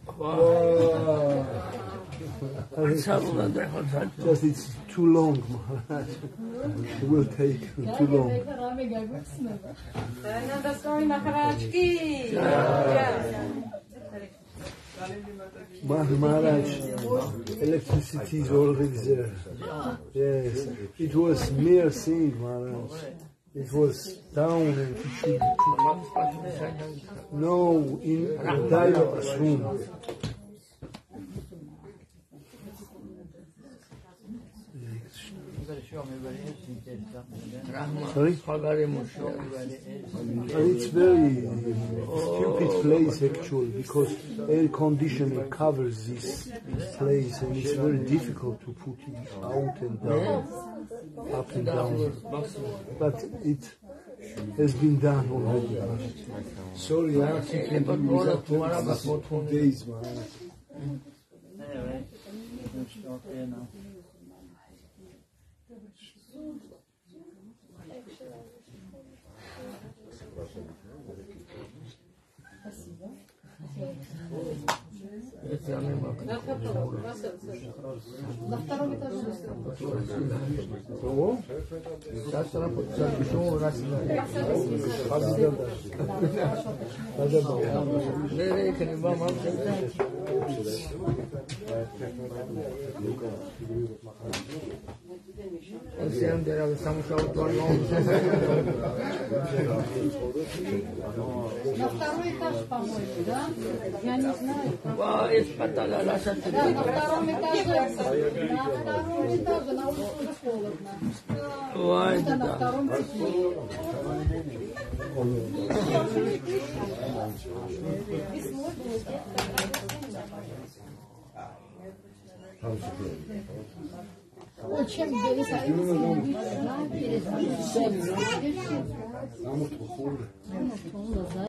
Just it's too long, Maharaj. It will take too long. რამე გაგუხსნება. Nandaswami Maharaj ki. Maharaj, electricity is already there. Yes, it was mere thing, Maharaj. It was down and it should no in a dialogue room. Show me where it is. He did something again. Sorry? And it's very stupid place actually because air conditioning covers this place and it's very difficult to put it out and down, up and down. But it has been done already. Sorry, I have to keep it for 2 days, man. Anyway, let's stop here now. На втором этаже. Кого? На второй этаж, по-моему, да? Я не знаю. Да, на втором этаже, на улице уже холодно. Это на втором тепло. Ой, чем пересадить?